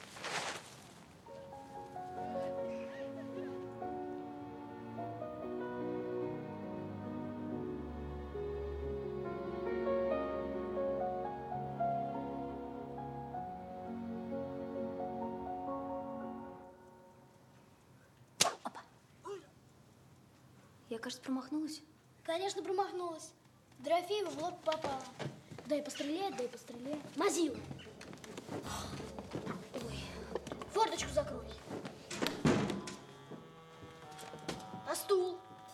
Я, кажется, промахнулась. Конечно, промахнулась. Дорофеева в лоб попала. Дай пострелять, дай пострелять. Мазила. Ой. Форточку закрой. А стул?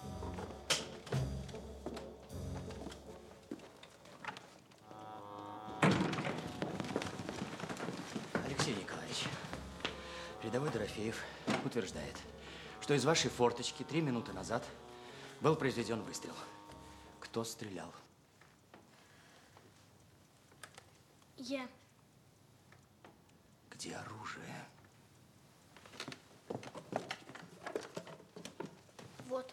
Алексей Николаевич, рядовой Дорофеев утверждает, что из вашей форточки 3 минуты назад был произведен выстрел. Кто стрелял? Я. Где оружие? Вот.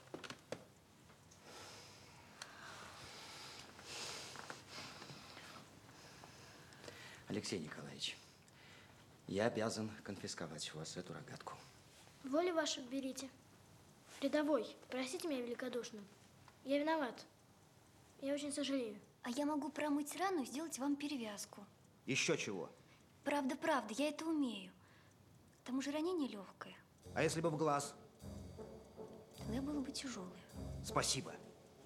Алексей Николаевич, я обязан конфисковать у вас эту рогатку. Воля ваша, берите. Рядовой, простите меня великодушно. Я виноват. Я очень сожалею. А я могу промыть рану и сделать вам перевязку. Еще чего? Правда, правда, я это умею. К тому же ранение легкое. А если бы в глаз? Тогда было бы тяжелое. Спасибо.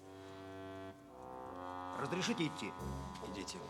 Разрешите идти? Идите.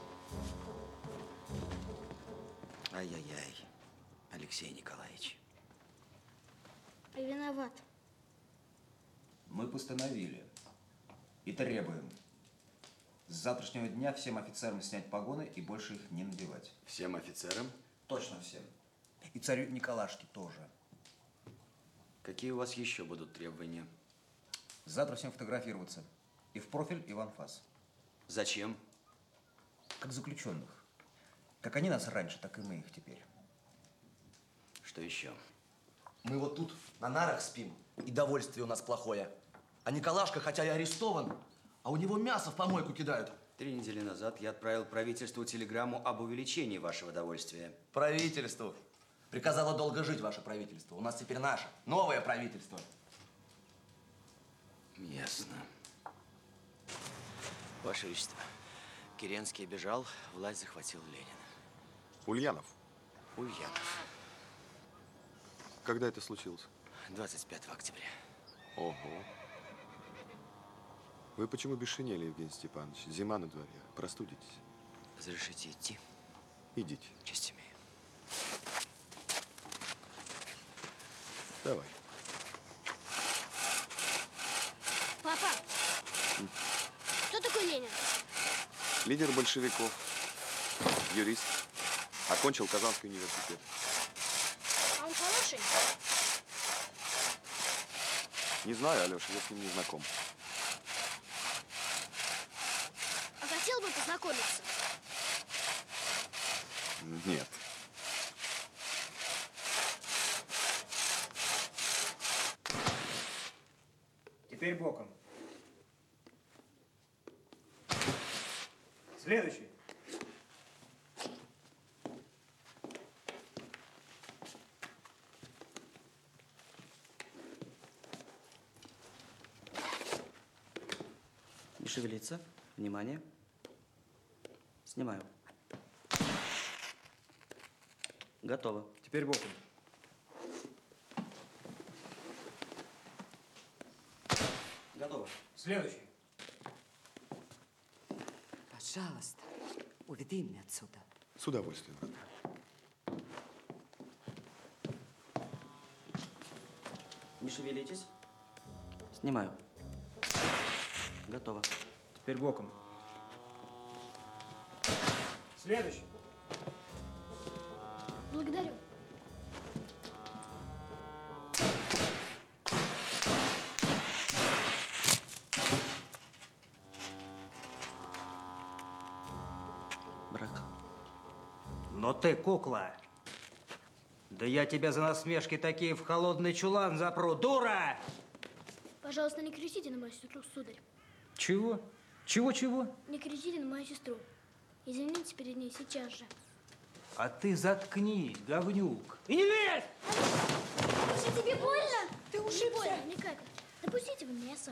Ай-яй-яй, Алексей Николаевич. Я виноват. Мы постановили и требуем с завтрашнего дня всем офицерам снять погоны и больше их не надевать. Всем офицерам? Точно всем. И царю Николашке тоже. Какие у вас еще будут требования? Завтра всем фотографироваться. И в профиль, и в анфас. Зачем? Как заключенных. Как они нас раньше, так и мы их теперь. Что еще? Мы вот тут на нарах спим, и довольствие у нас плохое. А Николашка, хотя и арестован, а у него мясо в помойку кидают. 3 недели назад я отправил правительству телеграмму об увеличении вашего довольствия. Правительству. Приказало долго жить ваше правительство. У нас теперь наше, новое правительство. Ясно. Ваше Величество, Керенский бежал, власть захватил Ленин. Ульянов. Ульянов. Когда это случилось? 25 октября. Ого. Вы почему без шинели, Евгений Степанович? Зима на дворе. Простудитесь. Разрешите идти? Идите. Честь имею. Давай. Ленин? Лидер большевиков, юрист, окончил Казанский университет. А он хороший? Не знаю, Алеша, я с ним не знаком. А хотел бы познакомиться? Нет. Теперь боком. Следующий. Не шевелиться. Внимание. Снимаю. Готово. Теперь боком. Готово. Следующий. Пожалуйста, уведи меня отсюда. С удовольствием. Не шевелитесь. Снимаю. Готово. Теперь боком. Следующий. Благодарю. Брак. Но ты кукла. Да я тебя за насмешки такие в холодный чулан запру, дура! Пожалуйста, не кричите на мою сестру, сударь. Чего? Чего-чего? Не кричите на мою сестру. Извините перед ней сейчас же. А ты заткнись, говнюк. И не лезь! Слушай, тебе больно? Ты ушибся. Не больно, ни капли. Допустите в мясо.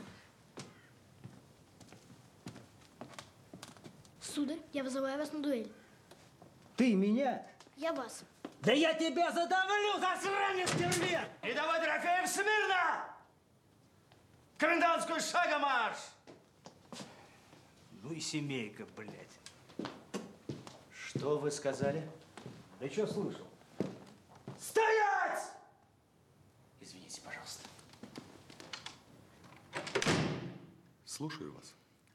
Сударь, я вызываю вас на дуэль. Ты меня? Я вас. Да я тебя задавлю, засранец термин! И давай, Дорофеев, смирно! Комендантскую шагом марш! Ну и семейка, блядь. Что вы сказали? Да что слышал? Стоять! Извините, пожалуйста. Слушаю вас.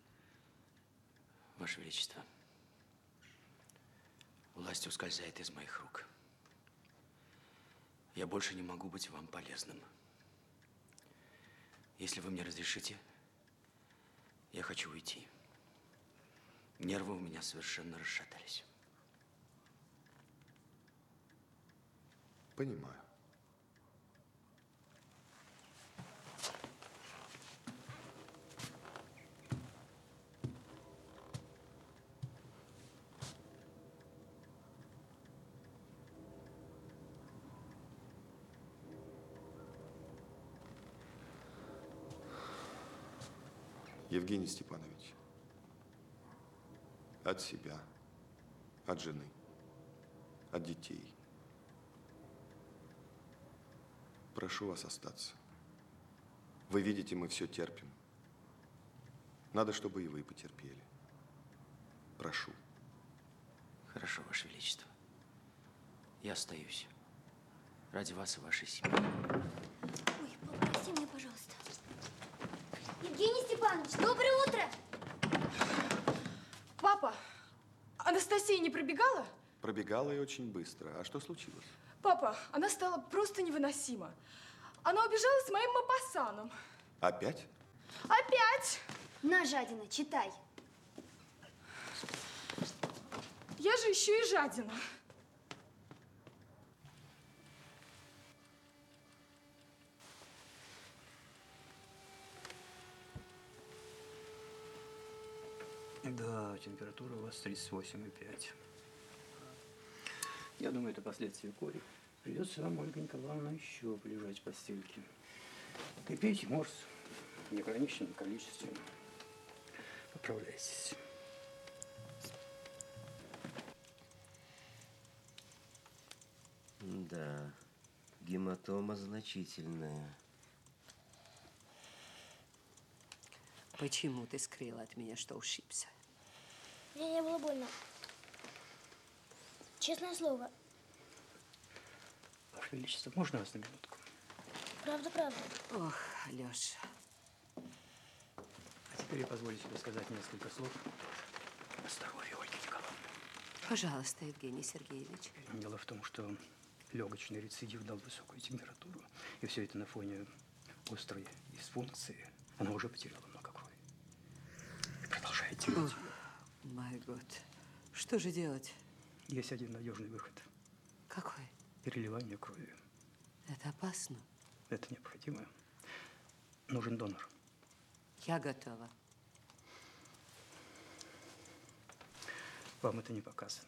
Ваше Величество, власть ускользает из моих рук. Я больше не могу быть вам полезным. Если вы мне разрешите, я хочу уйти. Нервы у меня совершенно расшатались. Понимаю. Евгений Степанович, от себя, от жены, от детей. Прошу вас остаться. Вы видите, мы все терпим. Надо, чтобы и вы потерпели. Прошу. Хорошо, Ваше Величество. Я остаюсь. Ради вас и вашей семьи. Ой, папа, прости меня, пожалуйста. Евгений Степанович, доброе утро! Папа, Анастасия не пробегала? Пробегала и очень быстро. А что случилось? Папа, она стала просто невыносима. Она убежала с моим мапассаном. Опять? Опять! На, жадина, читай. Я же еще и жадина. Да, температура у вас 38,5. Я думаю, это последствия кори. Придется вам, Ольга Николаевна, еще полежать в постельке. И пейте морс в неограниченном количестве. Поправляйтесь. Да, гематома значительная. Почему ты скрыла от меня, что ушибся? Мне не было больно. Честное слово. Ваше Величество, можно вас на минутку? Правда, правда. Ох, Алёша. А Теперь я позволю себе сказать несколько слов о здоровье Ольги Николаевны. Пожалуйста, Евгений Сергеевич. Дело в том, что легочный рецидив дал высокую температуру. И все это на фоне острой дисфункции. Она уже потеряла много крови. И продолжает терять. Май год. Что же делать? Есть один надежный выход. Какой? Переливание крови. Это опасно. Это необходимо. Нужен донор. Я готова. Вам это не показано.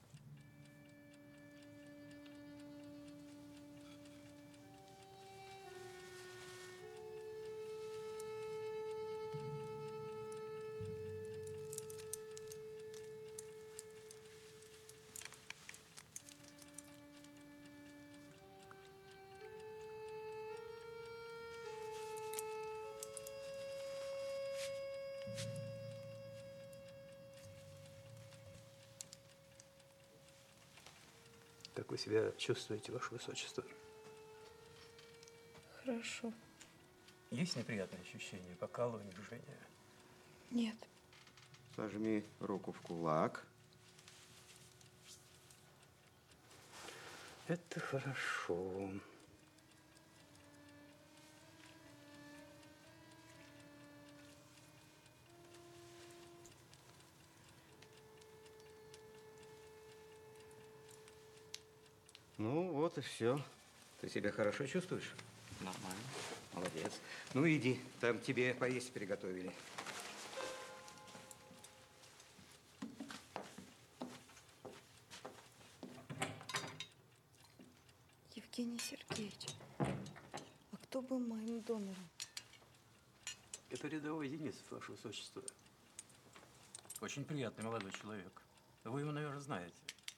Как вы себя чувствуете, Ваше Высочество? Хорошо. Есть неприятные ощущения, покалывание, жжение? Нет. Сожми руку в кулак. Это хорошо. Ну, вот и все. Ты себя хорошо чувствуешь? Нормально. Молодец. Ну, иди, там тебе поесть приготовили. Евгений Сергеевич, а кто был моим донором? Это рядовой Денисов, Ваше Высочество. Очень приятный молодой человек. Вы его, наверное, знаете.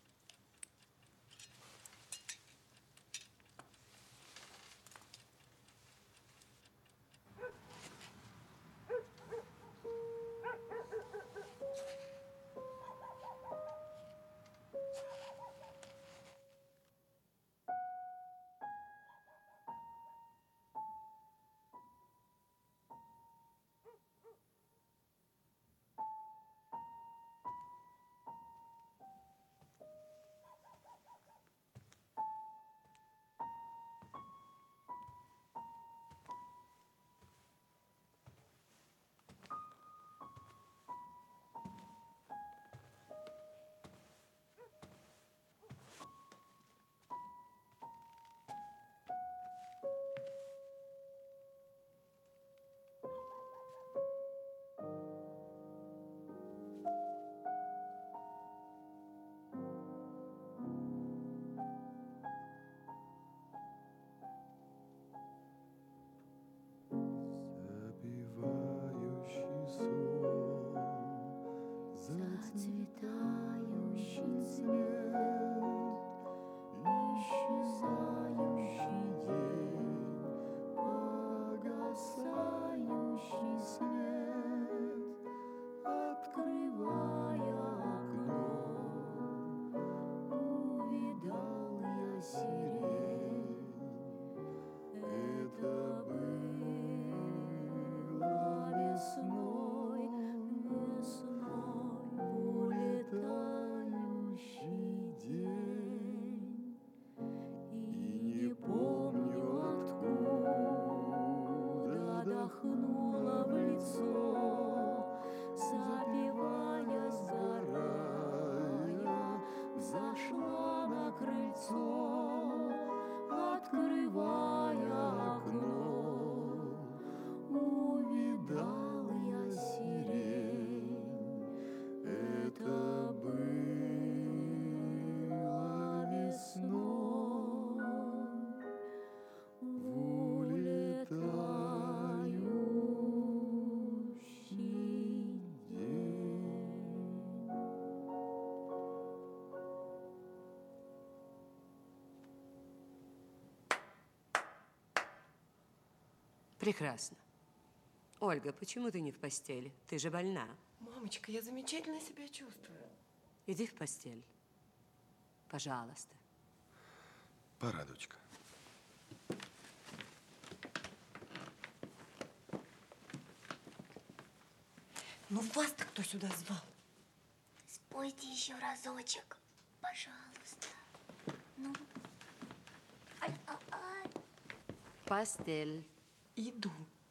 Зацветающий цвет, исчезающий день, погасающий свет, открывая окно, увидал я сирень. Это было весной, улетающий день, и не помню откуда дохнула в лицо, запевая, сгорая, взошла на крыльцо, открывая окно, увидал я сирень. Это было весной, в улетающий день. Прекрасно. Ольга, почему ты не в постели? Ты же больна. Мамочка, я замечательно себя чувствую. Иди в постель. Пожалуйста. Пора, дочка. Ну вас-то кто сюда звал? Спойте еще разочек, пожалуйста. Ну. Ай-ай-ай. Постель. Иду.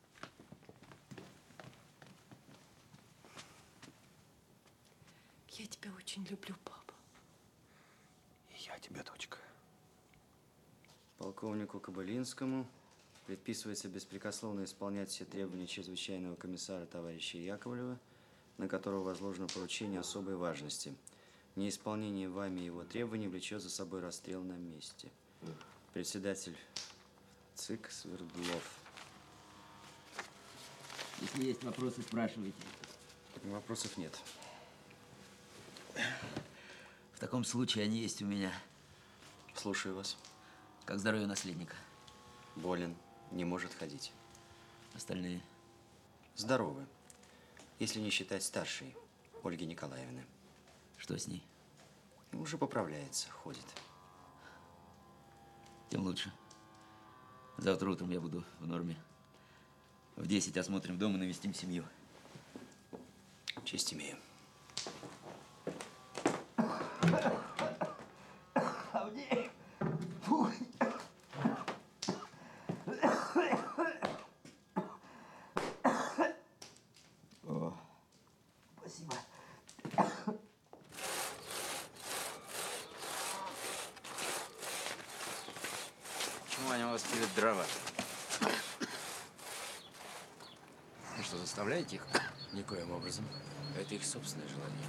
Я тебя очень люблю, папа. И я тебя, дочка. Полковнику Кабылинскому предписывается беспрекословно исполнять все требования чрезвычайного комиссара товарища Яковлева, на которого возложено поручение особой важности. Неисполнение вами его требований влечет за собой расстрел на месте. Председатель ЦИК Свердлов. Если есть вопросы, спрашивайте. Вопросов нет. В таком случае они есть у меня. Слушаю вас. Как здоровье наследника? Болен, не может ходить. Остальные? Здоровы, если не считать старшей, Ольги Николаевны. Что с ней? Уже поправляется, ходит. Тем лучше. Завтра утром я буду в норме. В 10 осмотрим дом и навестим семью. Честь имею. О, спасибо. Почему они у вас пилят дрова? Вы что, заставляете их? Никоим образом. Это их собственное желание.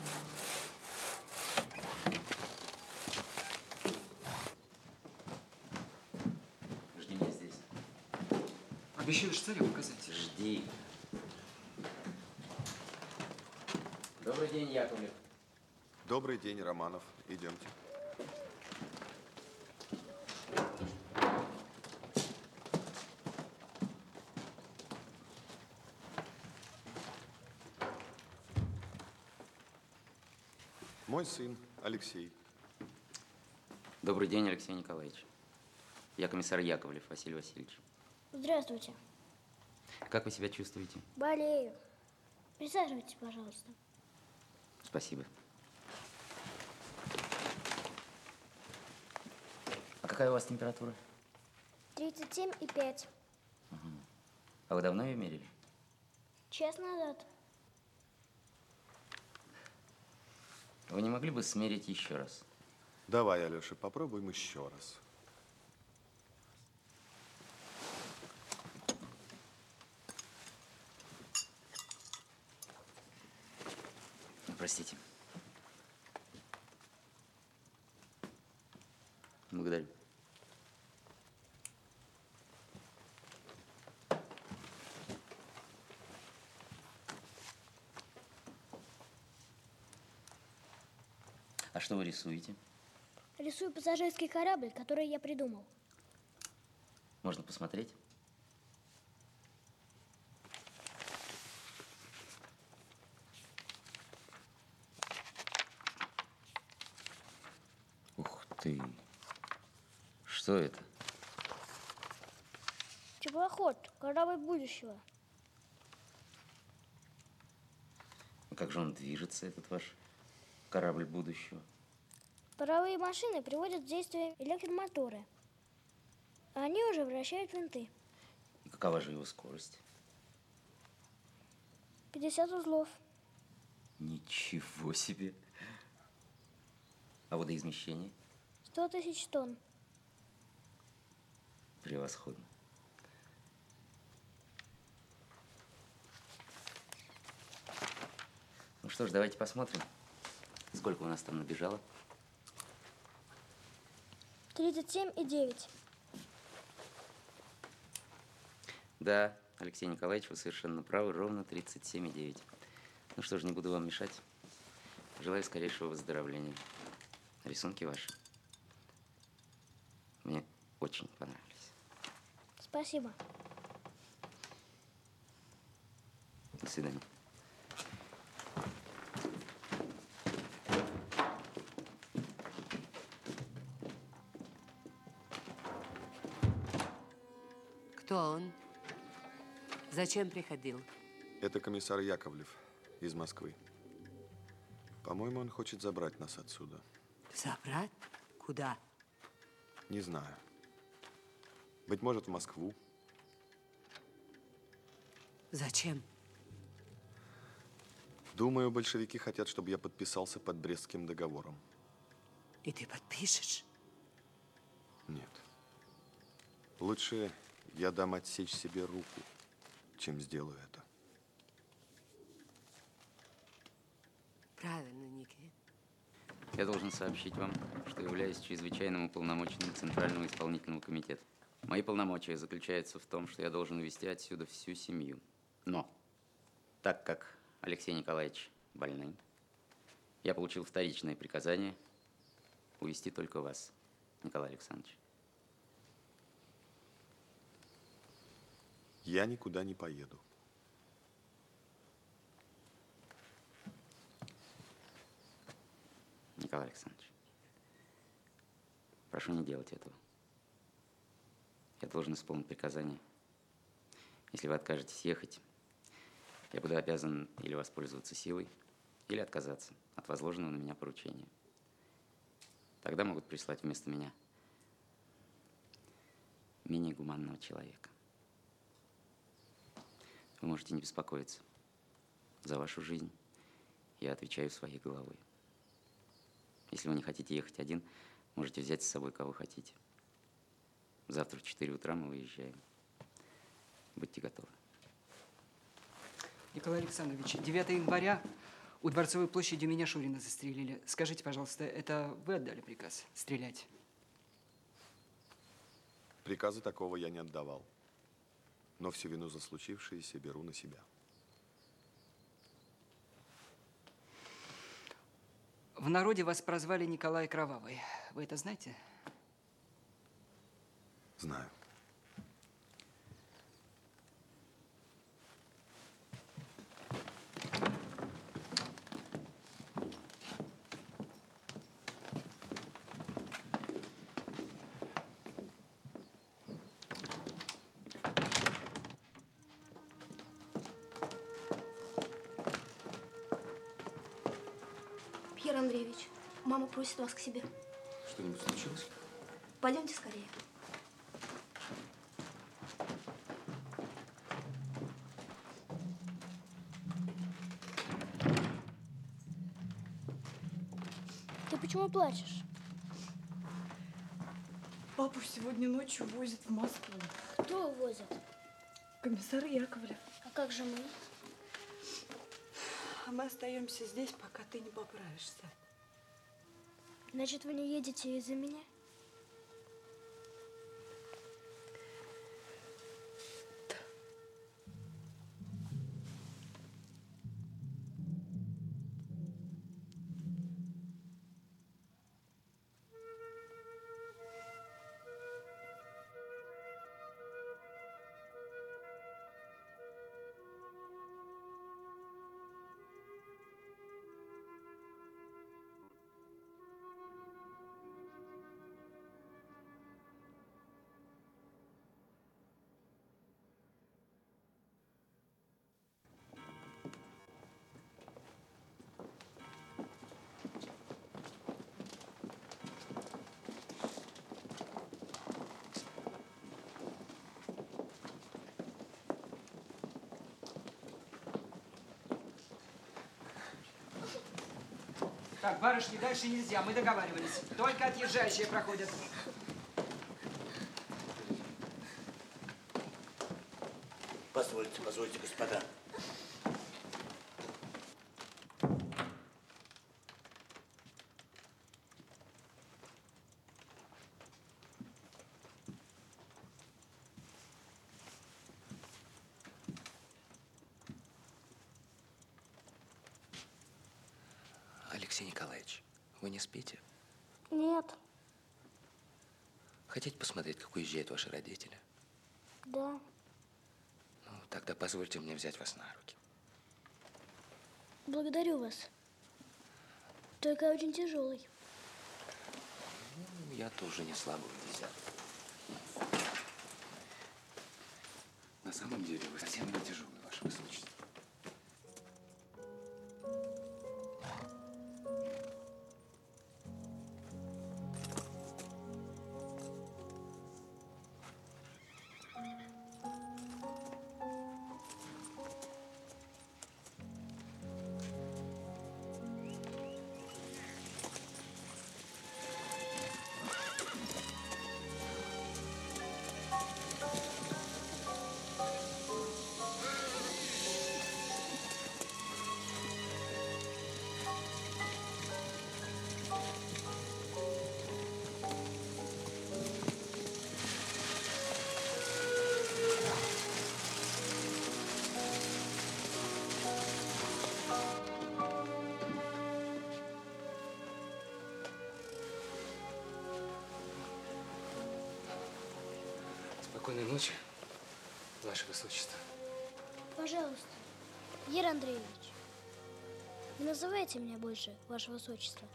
Жди меня здесь. Обещаешь царю показать. Жди. Добрый день, Яковлев. Добрый день, Романов. Идемте. Мой сын Алексей. Добрый день, Алексей Николаевич. Я комиссар Яковлев Василий Васильевич. Здравствуйте. Как вы себя чувствуете? Болею. Присаживайтесь, пожалуйста. Спасибо. А какая у вас температура? 37,5. А вы давно ее мерили? Час назад. Вы не могли бы смерить еще раз? Давай, Алеша, попробуем еще раз. Простите. Благодарю. А что вы рисуете? Рисую пассажирский корабль, который я придумал. Можно посмотреть? Ух ты! Что это? Теплоход, корабль будущего. А как же он движется, этот ваш корабль будущего? Паровые машины приводят в действие электромоторы. А они уже вращают винты. И какова же его скорость? 50 узлов. Ничего себе! А водоизмещение? 100 тысяч тонн. Превосходно. Ну что ж, давайте посмотрим, сколько у нас там набежало. 37,9. Да, Алексей Николаевич, вы совершенно правы, ровно 37,9. Ну что ж, не буду вам мешать. Желаю скорейшего выздоровления. Рисунки ваши мне очень понравились. Спасибо. До свидания. Кто он? Зачем приходил? Это комиссар Яковлев. из Москвы. По-моему, он хочет забрать нас отсюда. Забрать? Куда? Не знаю. Быть может, в Москву. Зачем? Думаю, большевики хотят, чтобы я подписался под Брестским договором. И ты подпишешь? Нет. Лучше я дам отсечь себе руку, чем сделаю это. Правильно, Ники. Я должен сообщить вам, что являюсь чрезвычайным уполномоченным Центрального исполнительного комитета. Мои полномочия заключаются в том, что я должен увезти отсюда всю семью. Но, так как Алексей Николаевич больный, я получил вторичное приказание увезти только вас, Николай Александрович. Я никуда не поеду. Николай Александрович, прошу не делать этого. Я должен исполнить приказание. Если вы откажетесь ехать, я буду обязан или воспользоваться силой, или отказаться от возложенного на меня поручения. Тогда могут прислать вместо меня менее гуманного человека. Вы можете не беспокоиться. За вашу жизнь я отвечаю своей головой. Если вы не хотите ехать один, можете взять с собой кого хотите. Завтра в 4 утра мы выезжаем. Будьте готовы. Николай Александрович, 9 января у Дворцовой площади меня Шурина застрелили. Скажите, пожалуйста, это вы отдали приказ стрелять? Приказа такого я не отдавал. Но всю вину за случившееся беру на себя. В народе вас прозвали Николай Кровавый. Вы это знаете? Знаю. Пьер Андреевич, мама просит вас к себе. Что-нибудь случилось? Пойдемте скорее. Ты почему плачешь? Папу сегодня ночью возят в Москву. Кто его возит? Комиссар Яковлев. А как же мы? А мы остаемся здесь, пока ты не поправишься. Значит, вы не едете из-за меня? Так, барышни, дальше нельзя, мы договаривались. Только отъезжающие проходят. Позвольте, позвольте, господа. Алексей Николаевич, вы не спите? Нет. Хотите посмотреть, как уезжают ваши родители? Да. Ну, тогда позвольте мне взять вас на руки. Благодарю вас. Только я очень тяжелый. Ну, я тоже не слабый десяток. На самом деле вы совсем не тяжелый, ваше высочество. Спокойной ночи, Ваше Высочество. Пожалуйста, Ера Андреевич, не называйте меня больше Ваше Высочество.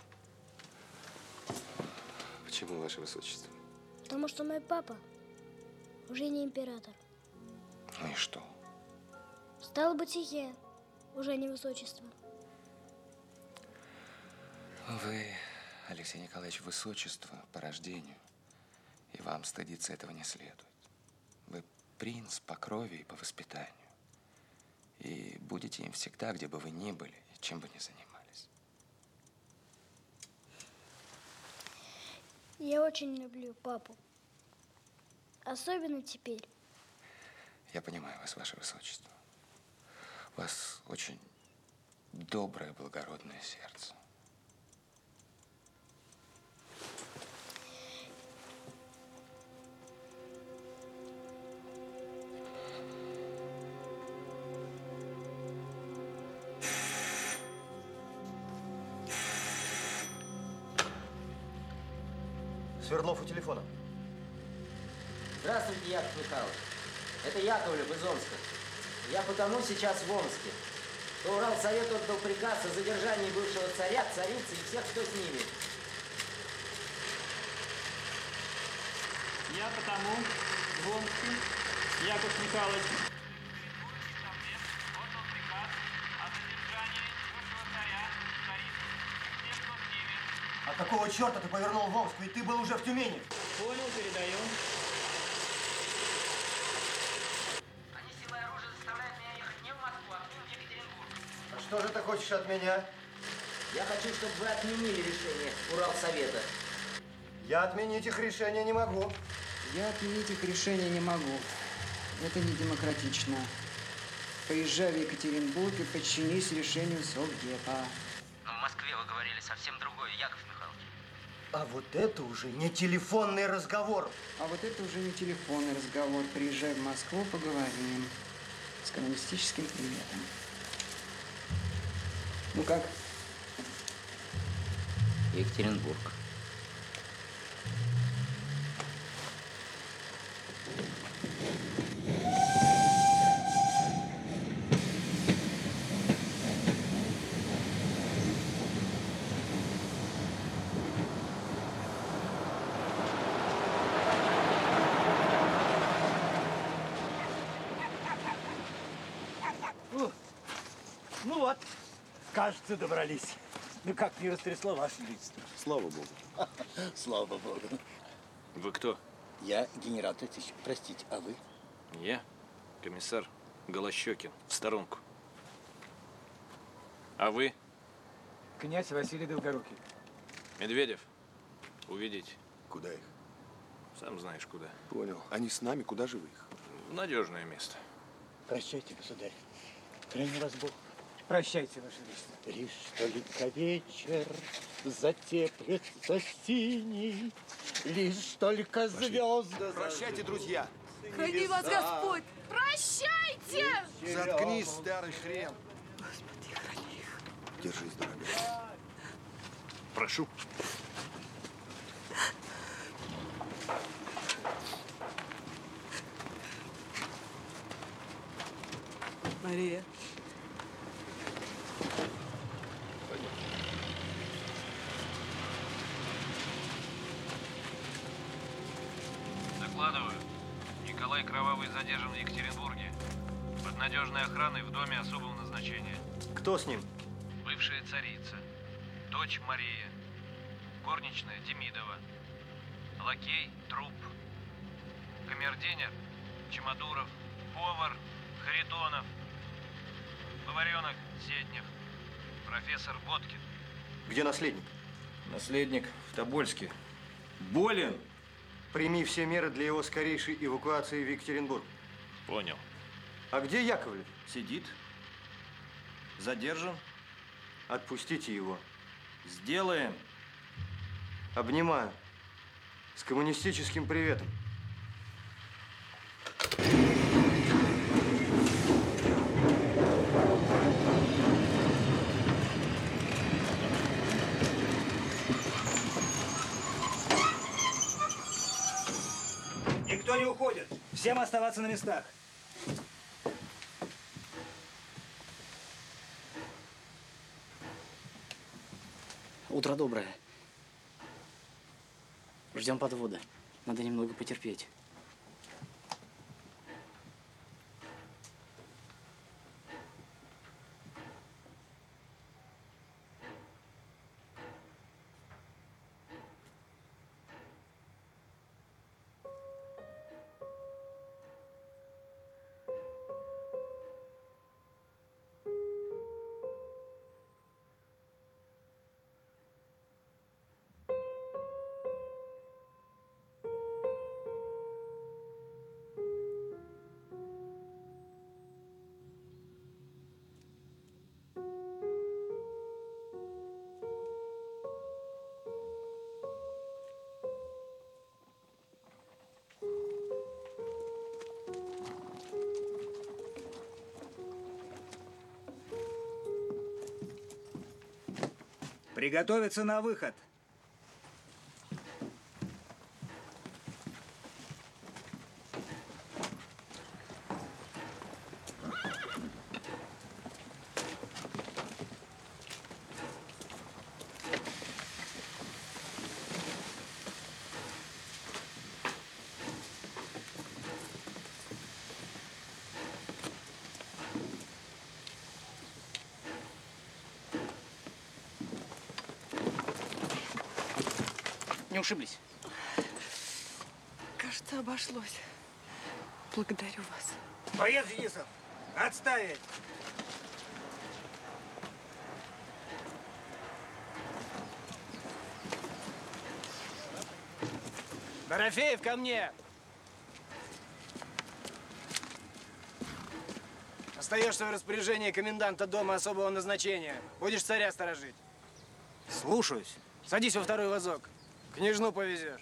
Почему, Ваше Высочество? Потому что мой папа уже не император. Ну и что? Стало быть, и я уже не Высочество. Вы, Алексей Николаевич, Высочество по рождению, и вам стыдиться этого не следует. Вы принц по крови и по воспитанию. И будете им всегда, где бы вы ни были, и чем бы ни занимались. Я очень люблю папу. Особенно теперь. Я понимаю вас, Ваше Высочество. У вас очень доброе, благородное сердце. Свердлов у телефона. Здравствуйте, Яков Михайлович. Это Яковлев из Омска. Я потому сейчас в Омске, что Уралсовет отдал приказ о задержании бывшего царя, царицы и всех, кто с ними. Я потому в Омске, Яков Михайлович. А какого черта ты повернул в Омск? Ведь ты был уже в Тюмени. Понял, передаю. Они силой оружия заставляют меня ехать не в Москву, а к ним в Екатеринбург. А что же ты хочешь от меня? Я хочу, чтобы вы отменили решение Уралсовета. Я отменить их решение не могу. Я отменить их решение не могу. Это не демократично. Поезжай в Екатеринбург и подчинись решению Совдепа. Но в Москве вы говорили совсем другое, Яков Михайлович. А вот это уже не телефонный разговор. А вот это уже не телефонный разговор. Приезжай в Москву, поговорим. С коммунистическим приветом. Ну как? Екатеринбург. Ну вот, кажется, добрались. Ну как не растрясло ваше лицо? Слава Богу. Слава Богу. Вы кто? Я генерал Татищев. Простите, а вы? Я комиссар Голощекин. В сторонку. А вы? Князь Василий Долгорукий. Медведев. Увидеть. Куда их? Сам знаешь куда. Понял. Они с нами, куда же вы их? В надежное место. Прощайте, государь. Храни вас Бог. Прощайте, ваше величество. Лишь только вечер затеплится синий, лишь только звезды. Прощайте, друзья. Храни вас Господь! Прощайте! Заткнись, старый хрен. Господи, храни их. Держись, дорогая. Прошу. Мария. Докладываю. Николай Кровавый задержан в Екатеринбурге. Под надежной охраной в доме особого назначения. Кто с ним? Бывшая царица. Дочь Мария. Горничная Демидова. Лакей Труп. Камердинер Чемодуров. Повар Харитонов. Поваренок Сетнев. Профессор Боткин. Где наследник? Наследник в Тобольске. Болен? Прими все меры для его скорейшей эвакуации в Екатеринбург. Понял. А где Яковлев? Сидит. Задержан. Отпустите его. Сделаем. Обнимаю. С коммунистическим приветом. Никто не уходит. Всем оставаться на местах. Утро доброе. Ждем подвода. Надо немного потерпеть. Приготовиться на выход. Не ушиблись? Кажется, обошлось. Благодарю вас. Боец Денисов, отставить! Дорофеев, ко мне! Остаешься в распоряжении коменданта дома особого назначения. Будешь царя сторожить. Слушаюсь. Садись во второй вазок. Княжну повезешь.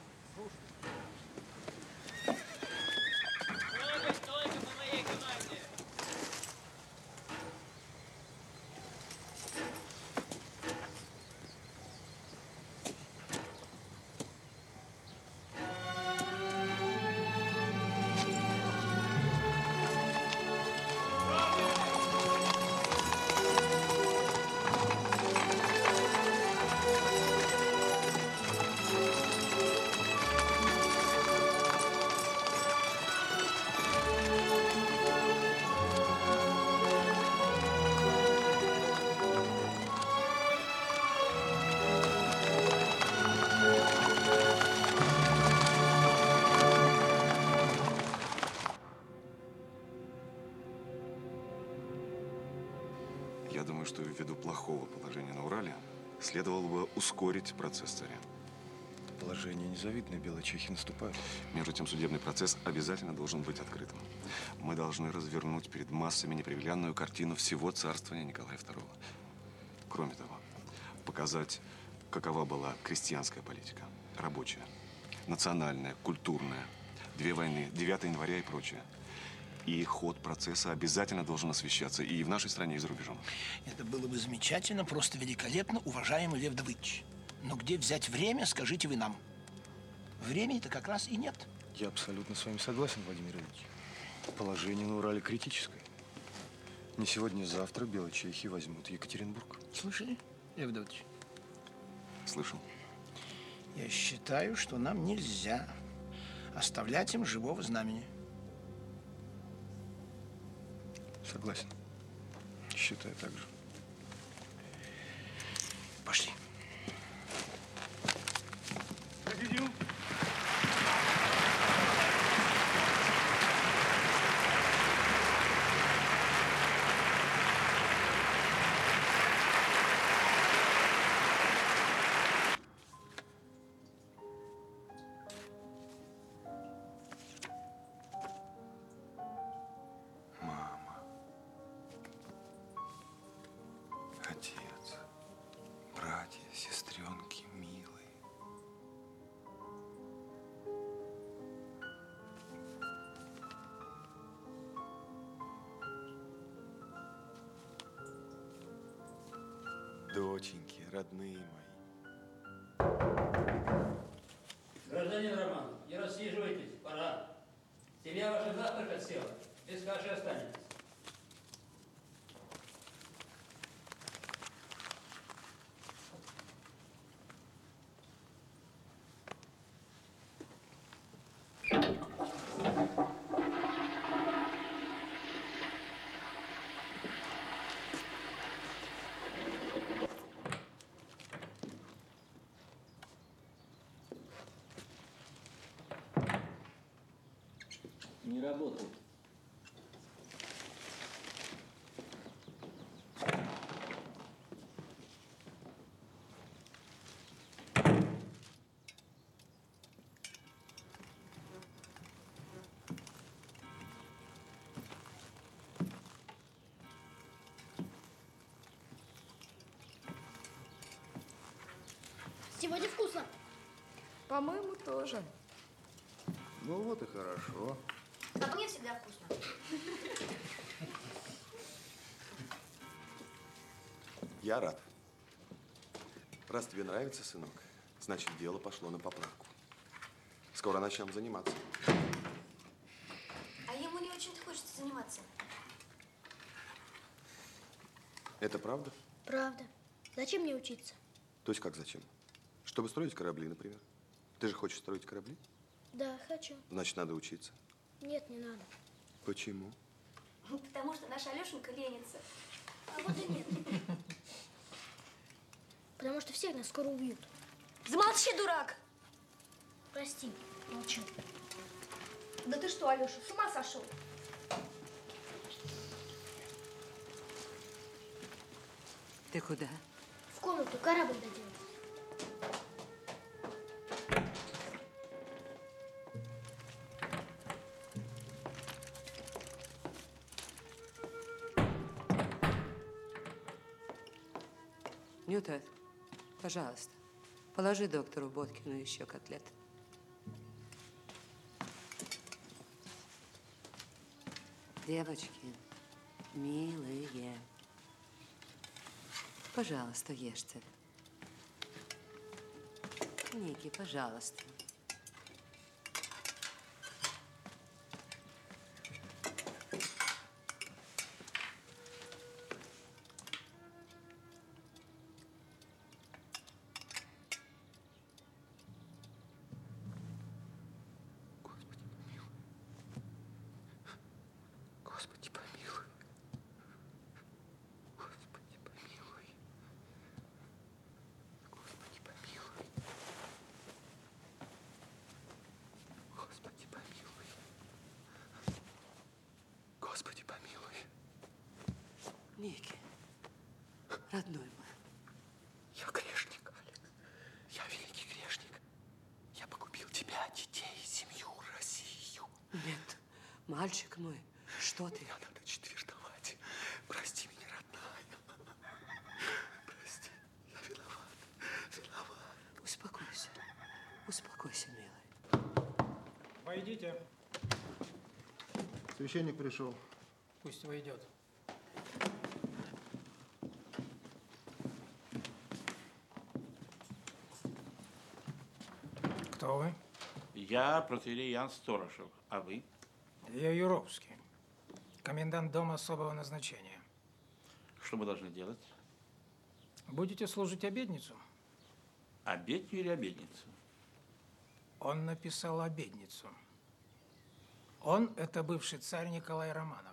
Я думаю, что ввиду плохого положения на Урале следовало бы ускорить процесс царя. Положение незавидное, белые чехи наступают. Между тем, судебный процесс обязательно должен быть открытым. Мы должны развернуть перед массами непривилянную картину всего царствования Николая II. Кроме того, показать, какова была крестьянская политика, рабочая, национальная, культурная, 2 войны, 9 января и прочее. И ход процесса обязательно должен освещаться и в нашей стране, и за рубежом. Это было бы замечательно, просто великолепно, уважаемый Лев Давыдович. Но где взять время, скажите вы нам. Времени-то как раз и нет. Я абсолютно с вами согласен, Владимир Ильич. Положение на Урале критическое. Не сегодня, а завтра белые чехи возьмут Екатеринбург. Слышали, Лев Давыдович? Слышал. Я считаю, что нам нельзя оставлять им живого знамени. Согласен. Считаю так же. Пошли. Президиум. Отец, братья, сестренки, милые. Доченьки, родные мои. Гражданин Романов, не рассиживайтесь, пора. Семья ваша завтракать села. Без каши останется. Не работает. Сегодня вкусно. По-моему, тоже. Ну вот и хорошо. А мне всегда вкусно. Я рад. Раз тебе нравится, сынок, значит, дело пошло на поправку. Скоро начнем заниматься. А ему не очень-то хочется заниматься. Это правда? Правда. Зачем мне учиться? То есть как зачем? Чтобы строить корабли, например. Ты же хочешь строить корабли? Да, хочу. Значит, надо учиться. Нет, не надо. Почему? Потому что наш Алешенька ленится. А вот и нет. Потому что всех нас скоро убьют. Замолчи, дурак! Прости, молчу. Да ты что, Алеша, с ума сошел? Ты куда? В комнату корабль доделать. Нюта, пожалуйста, положи доктору Боткину еще котлет. Девочки, милые, пожалуйста, ешьте. Ники, пожалуйста. Господи, помилуй. Господи, помилуй. Господи, помилуй. Господи, помилуй. Господи, помилуй. Ники, родной мой. Я грешник, Алекс. Я великий грешник. Я погубил тебя, детей, семью, Россию. Нет, мальчик мой, что ты? Меня надо четвертовать. Прости меня, родная. Прости. Я виноват. Виноват. Успокойся. Успокойся, милый. Войдите. Священник пришел. Пусть войдет. Кто вы? Я протоиерей Ян Сторожев. А вы? Я Юровский. Комендант дома особого назначения. Что мы должны делать? Будете служить обедницу? Обедню или обедницу? Он написал обедницу. Он – это бывший царь Николай Романов.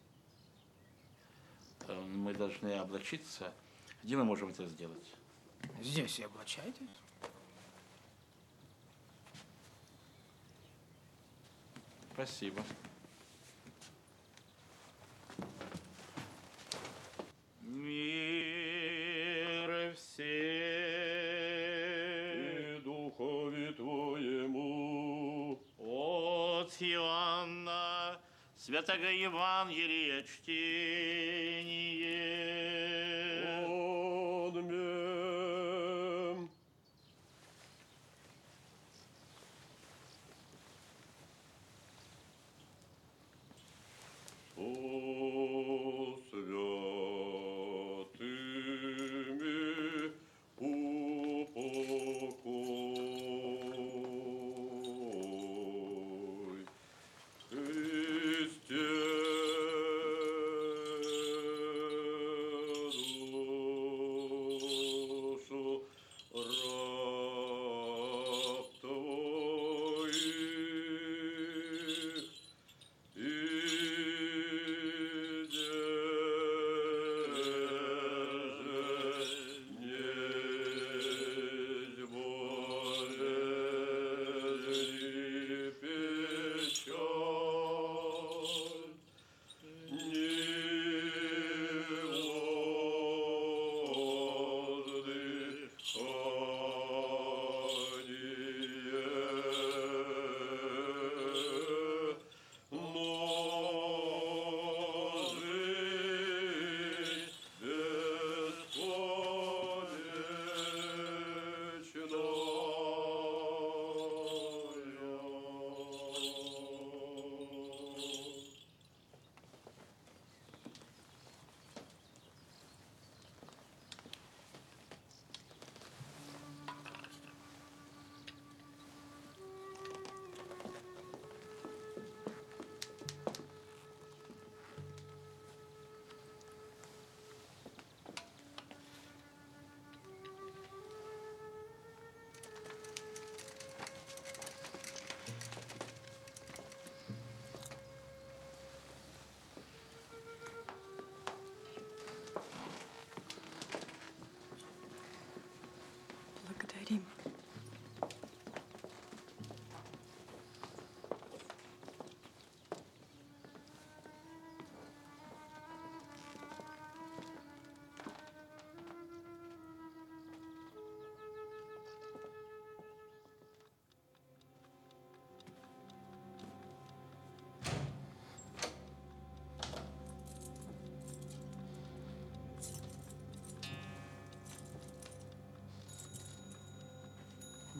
Мы должны облачиться. Где мы можем это сделать? Здесь и облачайтесь. Спасибо. Мир все и духове Твоему. От Иоанна, Святого Евангелия чтение. Адмен. Со святыми упокой.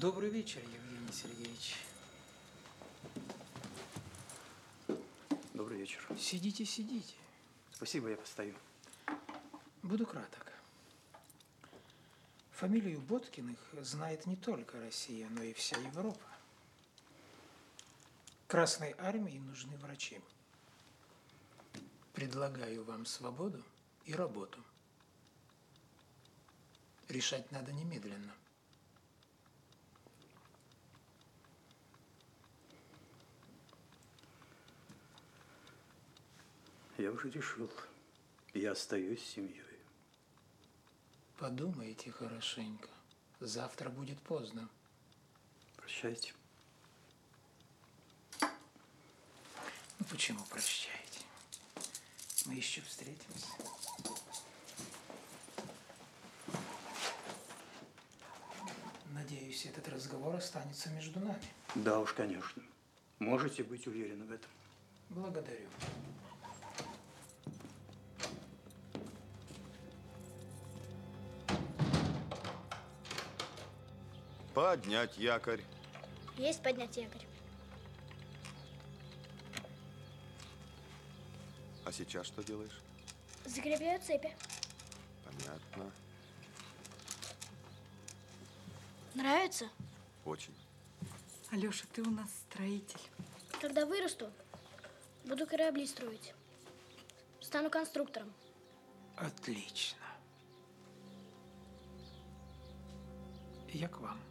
Добрый вечер, Евгений Сергеевич. Добрый вечер. Сидите, сидите. Спасибо, я постою. Буду краток. Фамилию Боткиных знает не только Россия, но и вся Европа. Красной армии нужны врачи. Предлагаю вам свободу и работу. Решать надо немедленно. Я уже решил. Я остаюсь с семьей. Подумайте хорошенько. Завтра будет поздно. Прощайте. Ну почему прощаете? Мы еще встретимся. Надеюсь, этот разговор останется между нами. Да уж, конечно. Можете быть уверены в этом. Благодарю. Поднять якорь. Есть поднять якорь. А сейчас что делаешь? Закрепляю цепи. Понятно. Нравится? Очень. Алёша, ты у нас строитель. Когда вырасту, буду корабли строить. Стану конструктором. Отлично. Я к вам.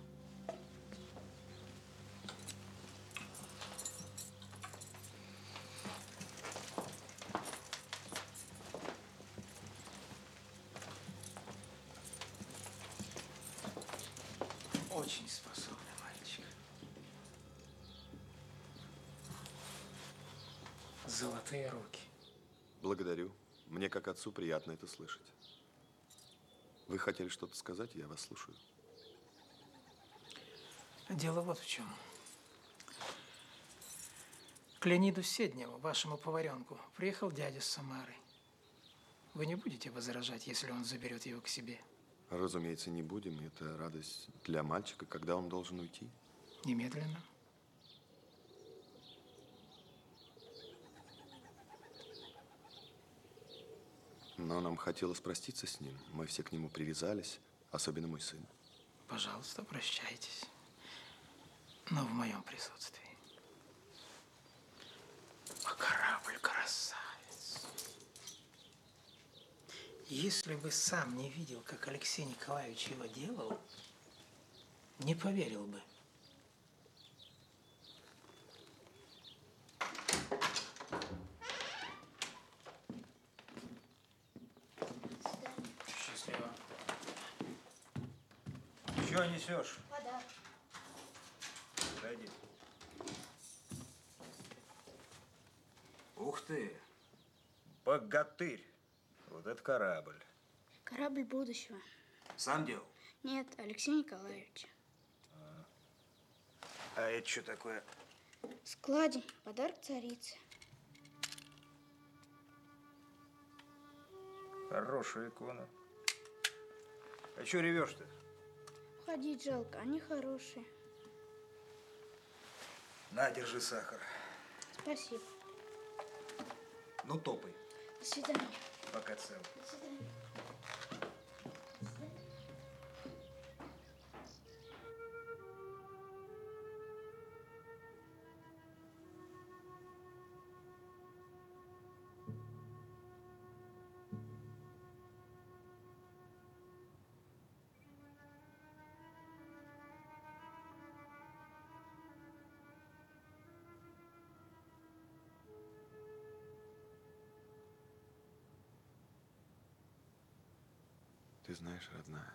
Очень способный мальчик. Золотые руки. Благодарю. Мне, как отцу, приятно это слышать. Вы хотели что-то сказать, я вас слушаю. Дело вот в чем. К Леониду Седневу, вашему поваренку, приехал дядя с Самары. Вы не будете возражать, если он заберет его к себе? Разумеется, не будем. Это радость для мальчика, когда он должен уйти. Немедленно. Но нам хотелось проститься с ним. Мы все к нему привязались, особенно мой сын. Пожалуйста, прощайтесь. Но в моем присутствии. А корабль красавец. Если бы сам не видел, как Алексей Николаевич его делал, не поверил бы. Счастливо. Чего несешь? Подарок. Погоди. Ух ты! Богатырь! Вот это корабль. Корабль будущего. Сам делал? Нет, Алексей Николаевич. А это что такое? Складень. Подарок царице. Хорошая икона. А что ревешь-то? Ходить жалко, они хорошие. На, держи сахар. Спасибо. Ну, топай, До свидания. пока цел. До свидания. Ты знаешь, родная,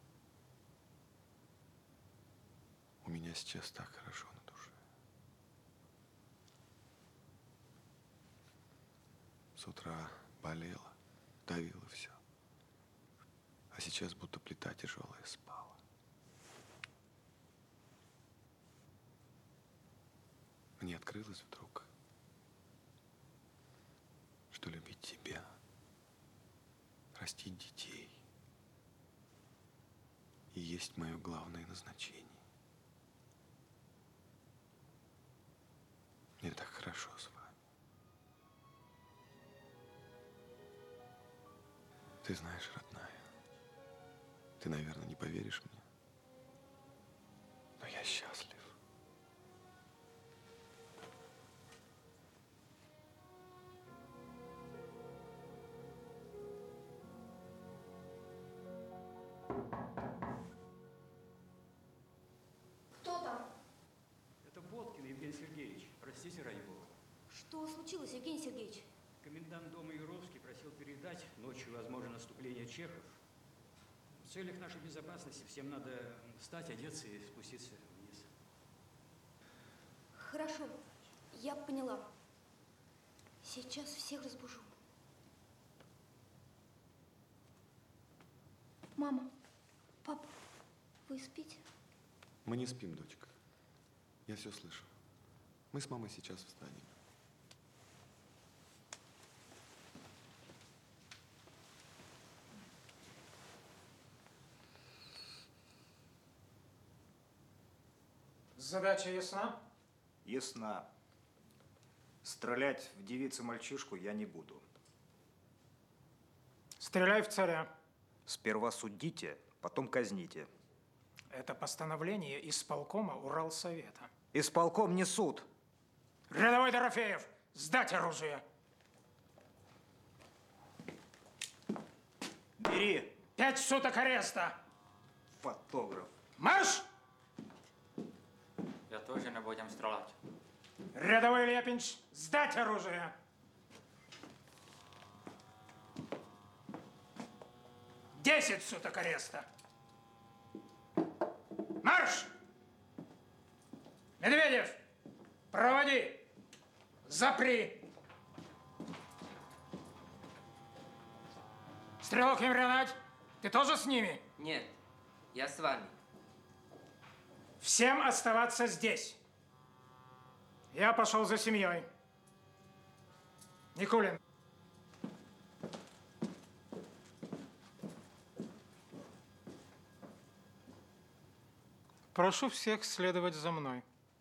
у меня сейчас так хорошо на душе. С утра болело, давило все. А сейчас будто плита тяжелая спала. Мне открылось вдруг, что любить тебя, растить детей и есть мое главное назначение. Ты знаешь, родная, ты, наверное, не поверишь мне, но я счастлив. Кто там? Это Боткин Евгений Сергеевич. Простите, ради бога. Что случилось, Евгений Сергеевич? Комендант дома Юровский просил передать, ночью возможно наступление чехов. В целях нашей безопасности всем надо встать, одеться и спуститься вниз. Хорошо, я поняла. Сейчас всех разбужу. Мама, папа, вы спите? Мы не спим, дочка. Я все слышу. Мы с мамой сейчас встанем. Задача ясна? Ясна. Стрелять в девицу-мальчишку я не буду. Стреляй в царя. Сперва судите, потом казните. Это постановление исполкома Уралсовета. Исполком не суд. Рядовой Дорофеев, сдать оружие. Бери. 5 суток ареста. Фотограф. Марш! Я тоже не будем стрелять. Рядовой Лепинч, сдать оружие. Десять суток ареста. Марш! Медведев, проводи. Запри. Стрелок Емрянать, ты тоже с ними? Нет, я с вами. Всем оставаться здесь. Я пошел за семьей. Никулин. Прошу всех следовать за мной.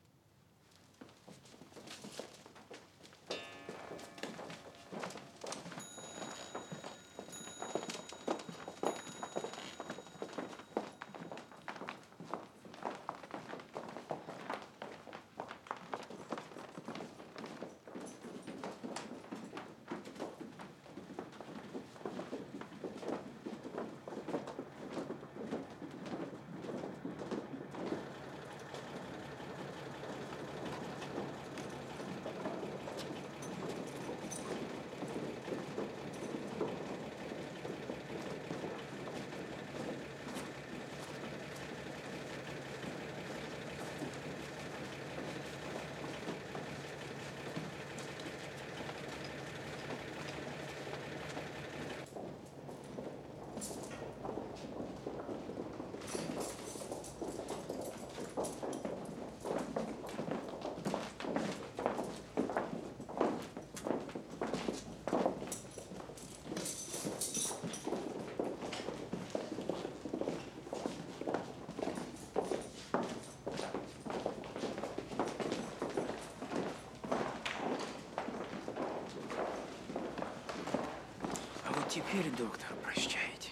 Теперь, доктор, прощайте.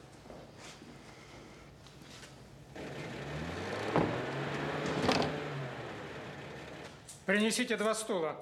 Принесите 2 стула.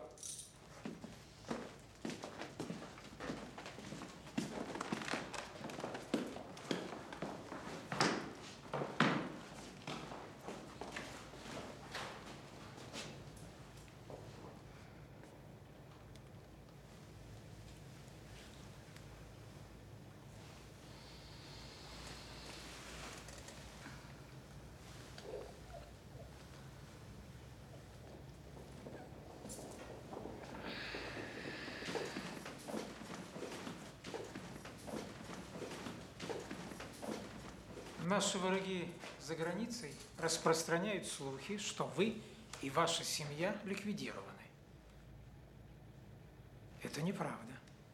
Наши враги за границей распространяют слухи, что вы и ваша семья ликвидированы. Это неправда.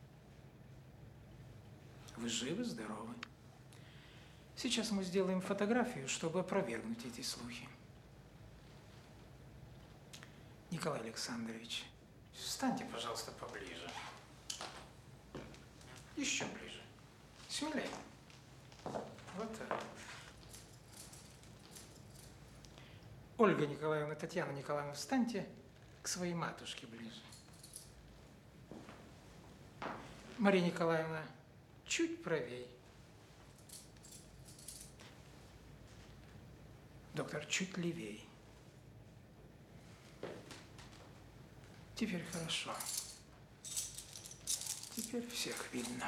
Вы живы, здоровы. Сейчас мы сделаем фотографию, чтобы опровергнуть эти слухи. Николай Александрович, встаньте, пожалуйста, поближе. Еще ближе. Смелее. Ольга Николаевна, Татьяна Николаевна, встаньте к своей матушке ближе. Мария Николаевна, чуть правее. Доктор, чуть левее. Теперь хорошо. Теперь всех видно.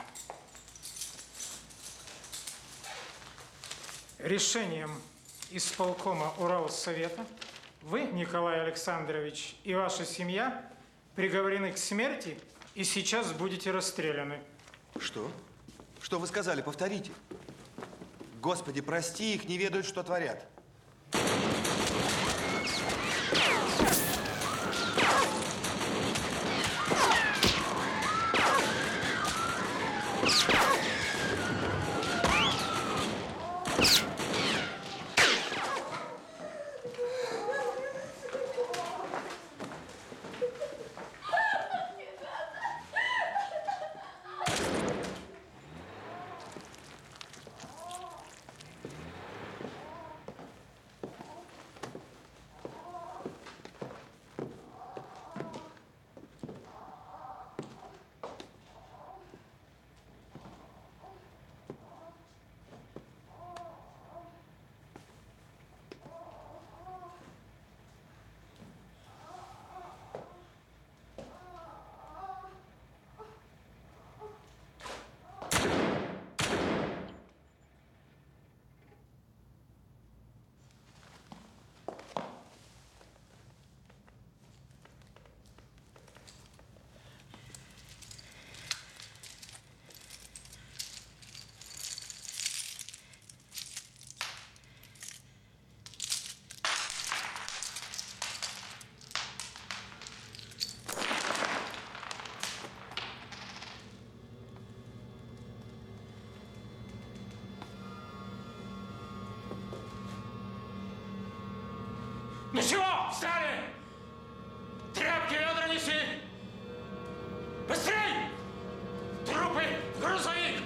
Решением исполкома Уралсовета вы, Николай Александрович, и ваша семья приговорены к смерти и сейчас будете расстреляны. Что? Что вы сказали? Повторите. Господи, прости их, не ведают, что творят. Ну чего, встали? Тряпки, ведра неси! Быстрей! Трупы в грузовик!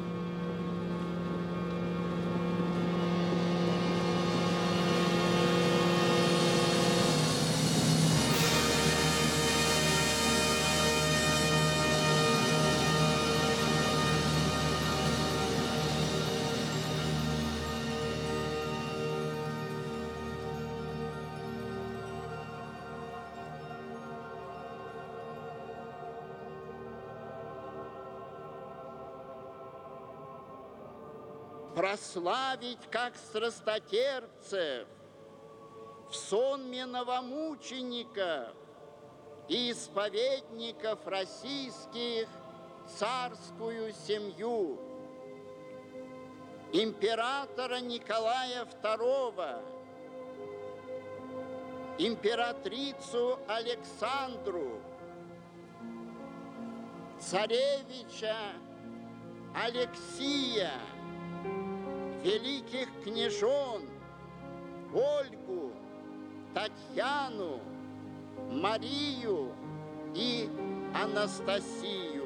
прославить как страстотерпцев, в сонме новомучеников и исповедников российских царскую семью, императора Николая II, императрицу Александру, царевича Алексия, великих княжон Ольгу, Татьяну, Марию и Анастасию.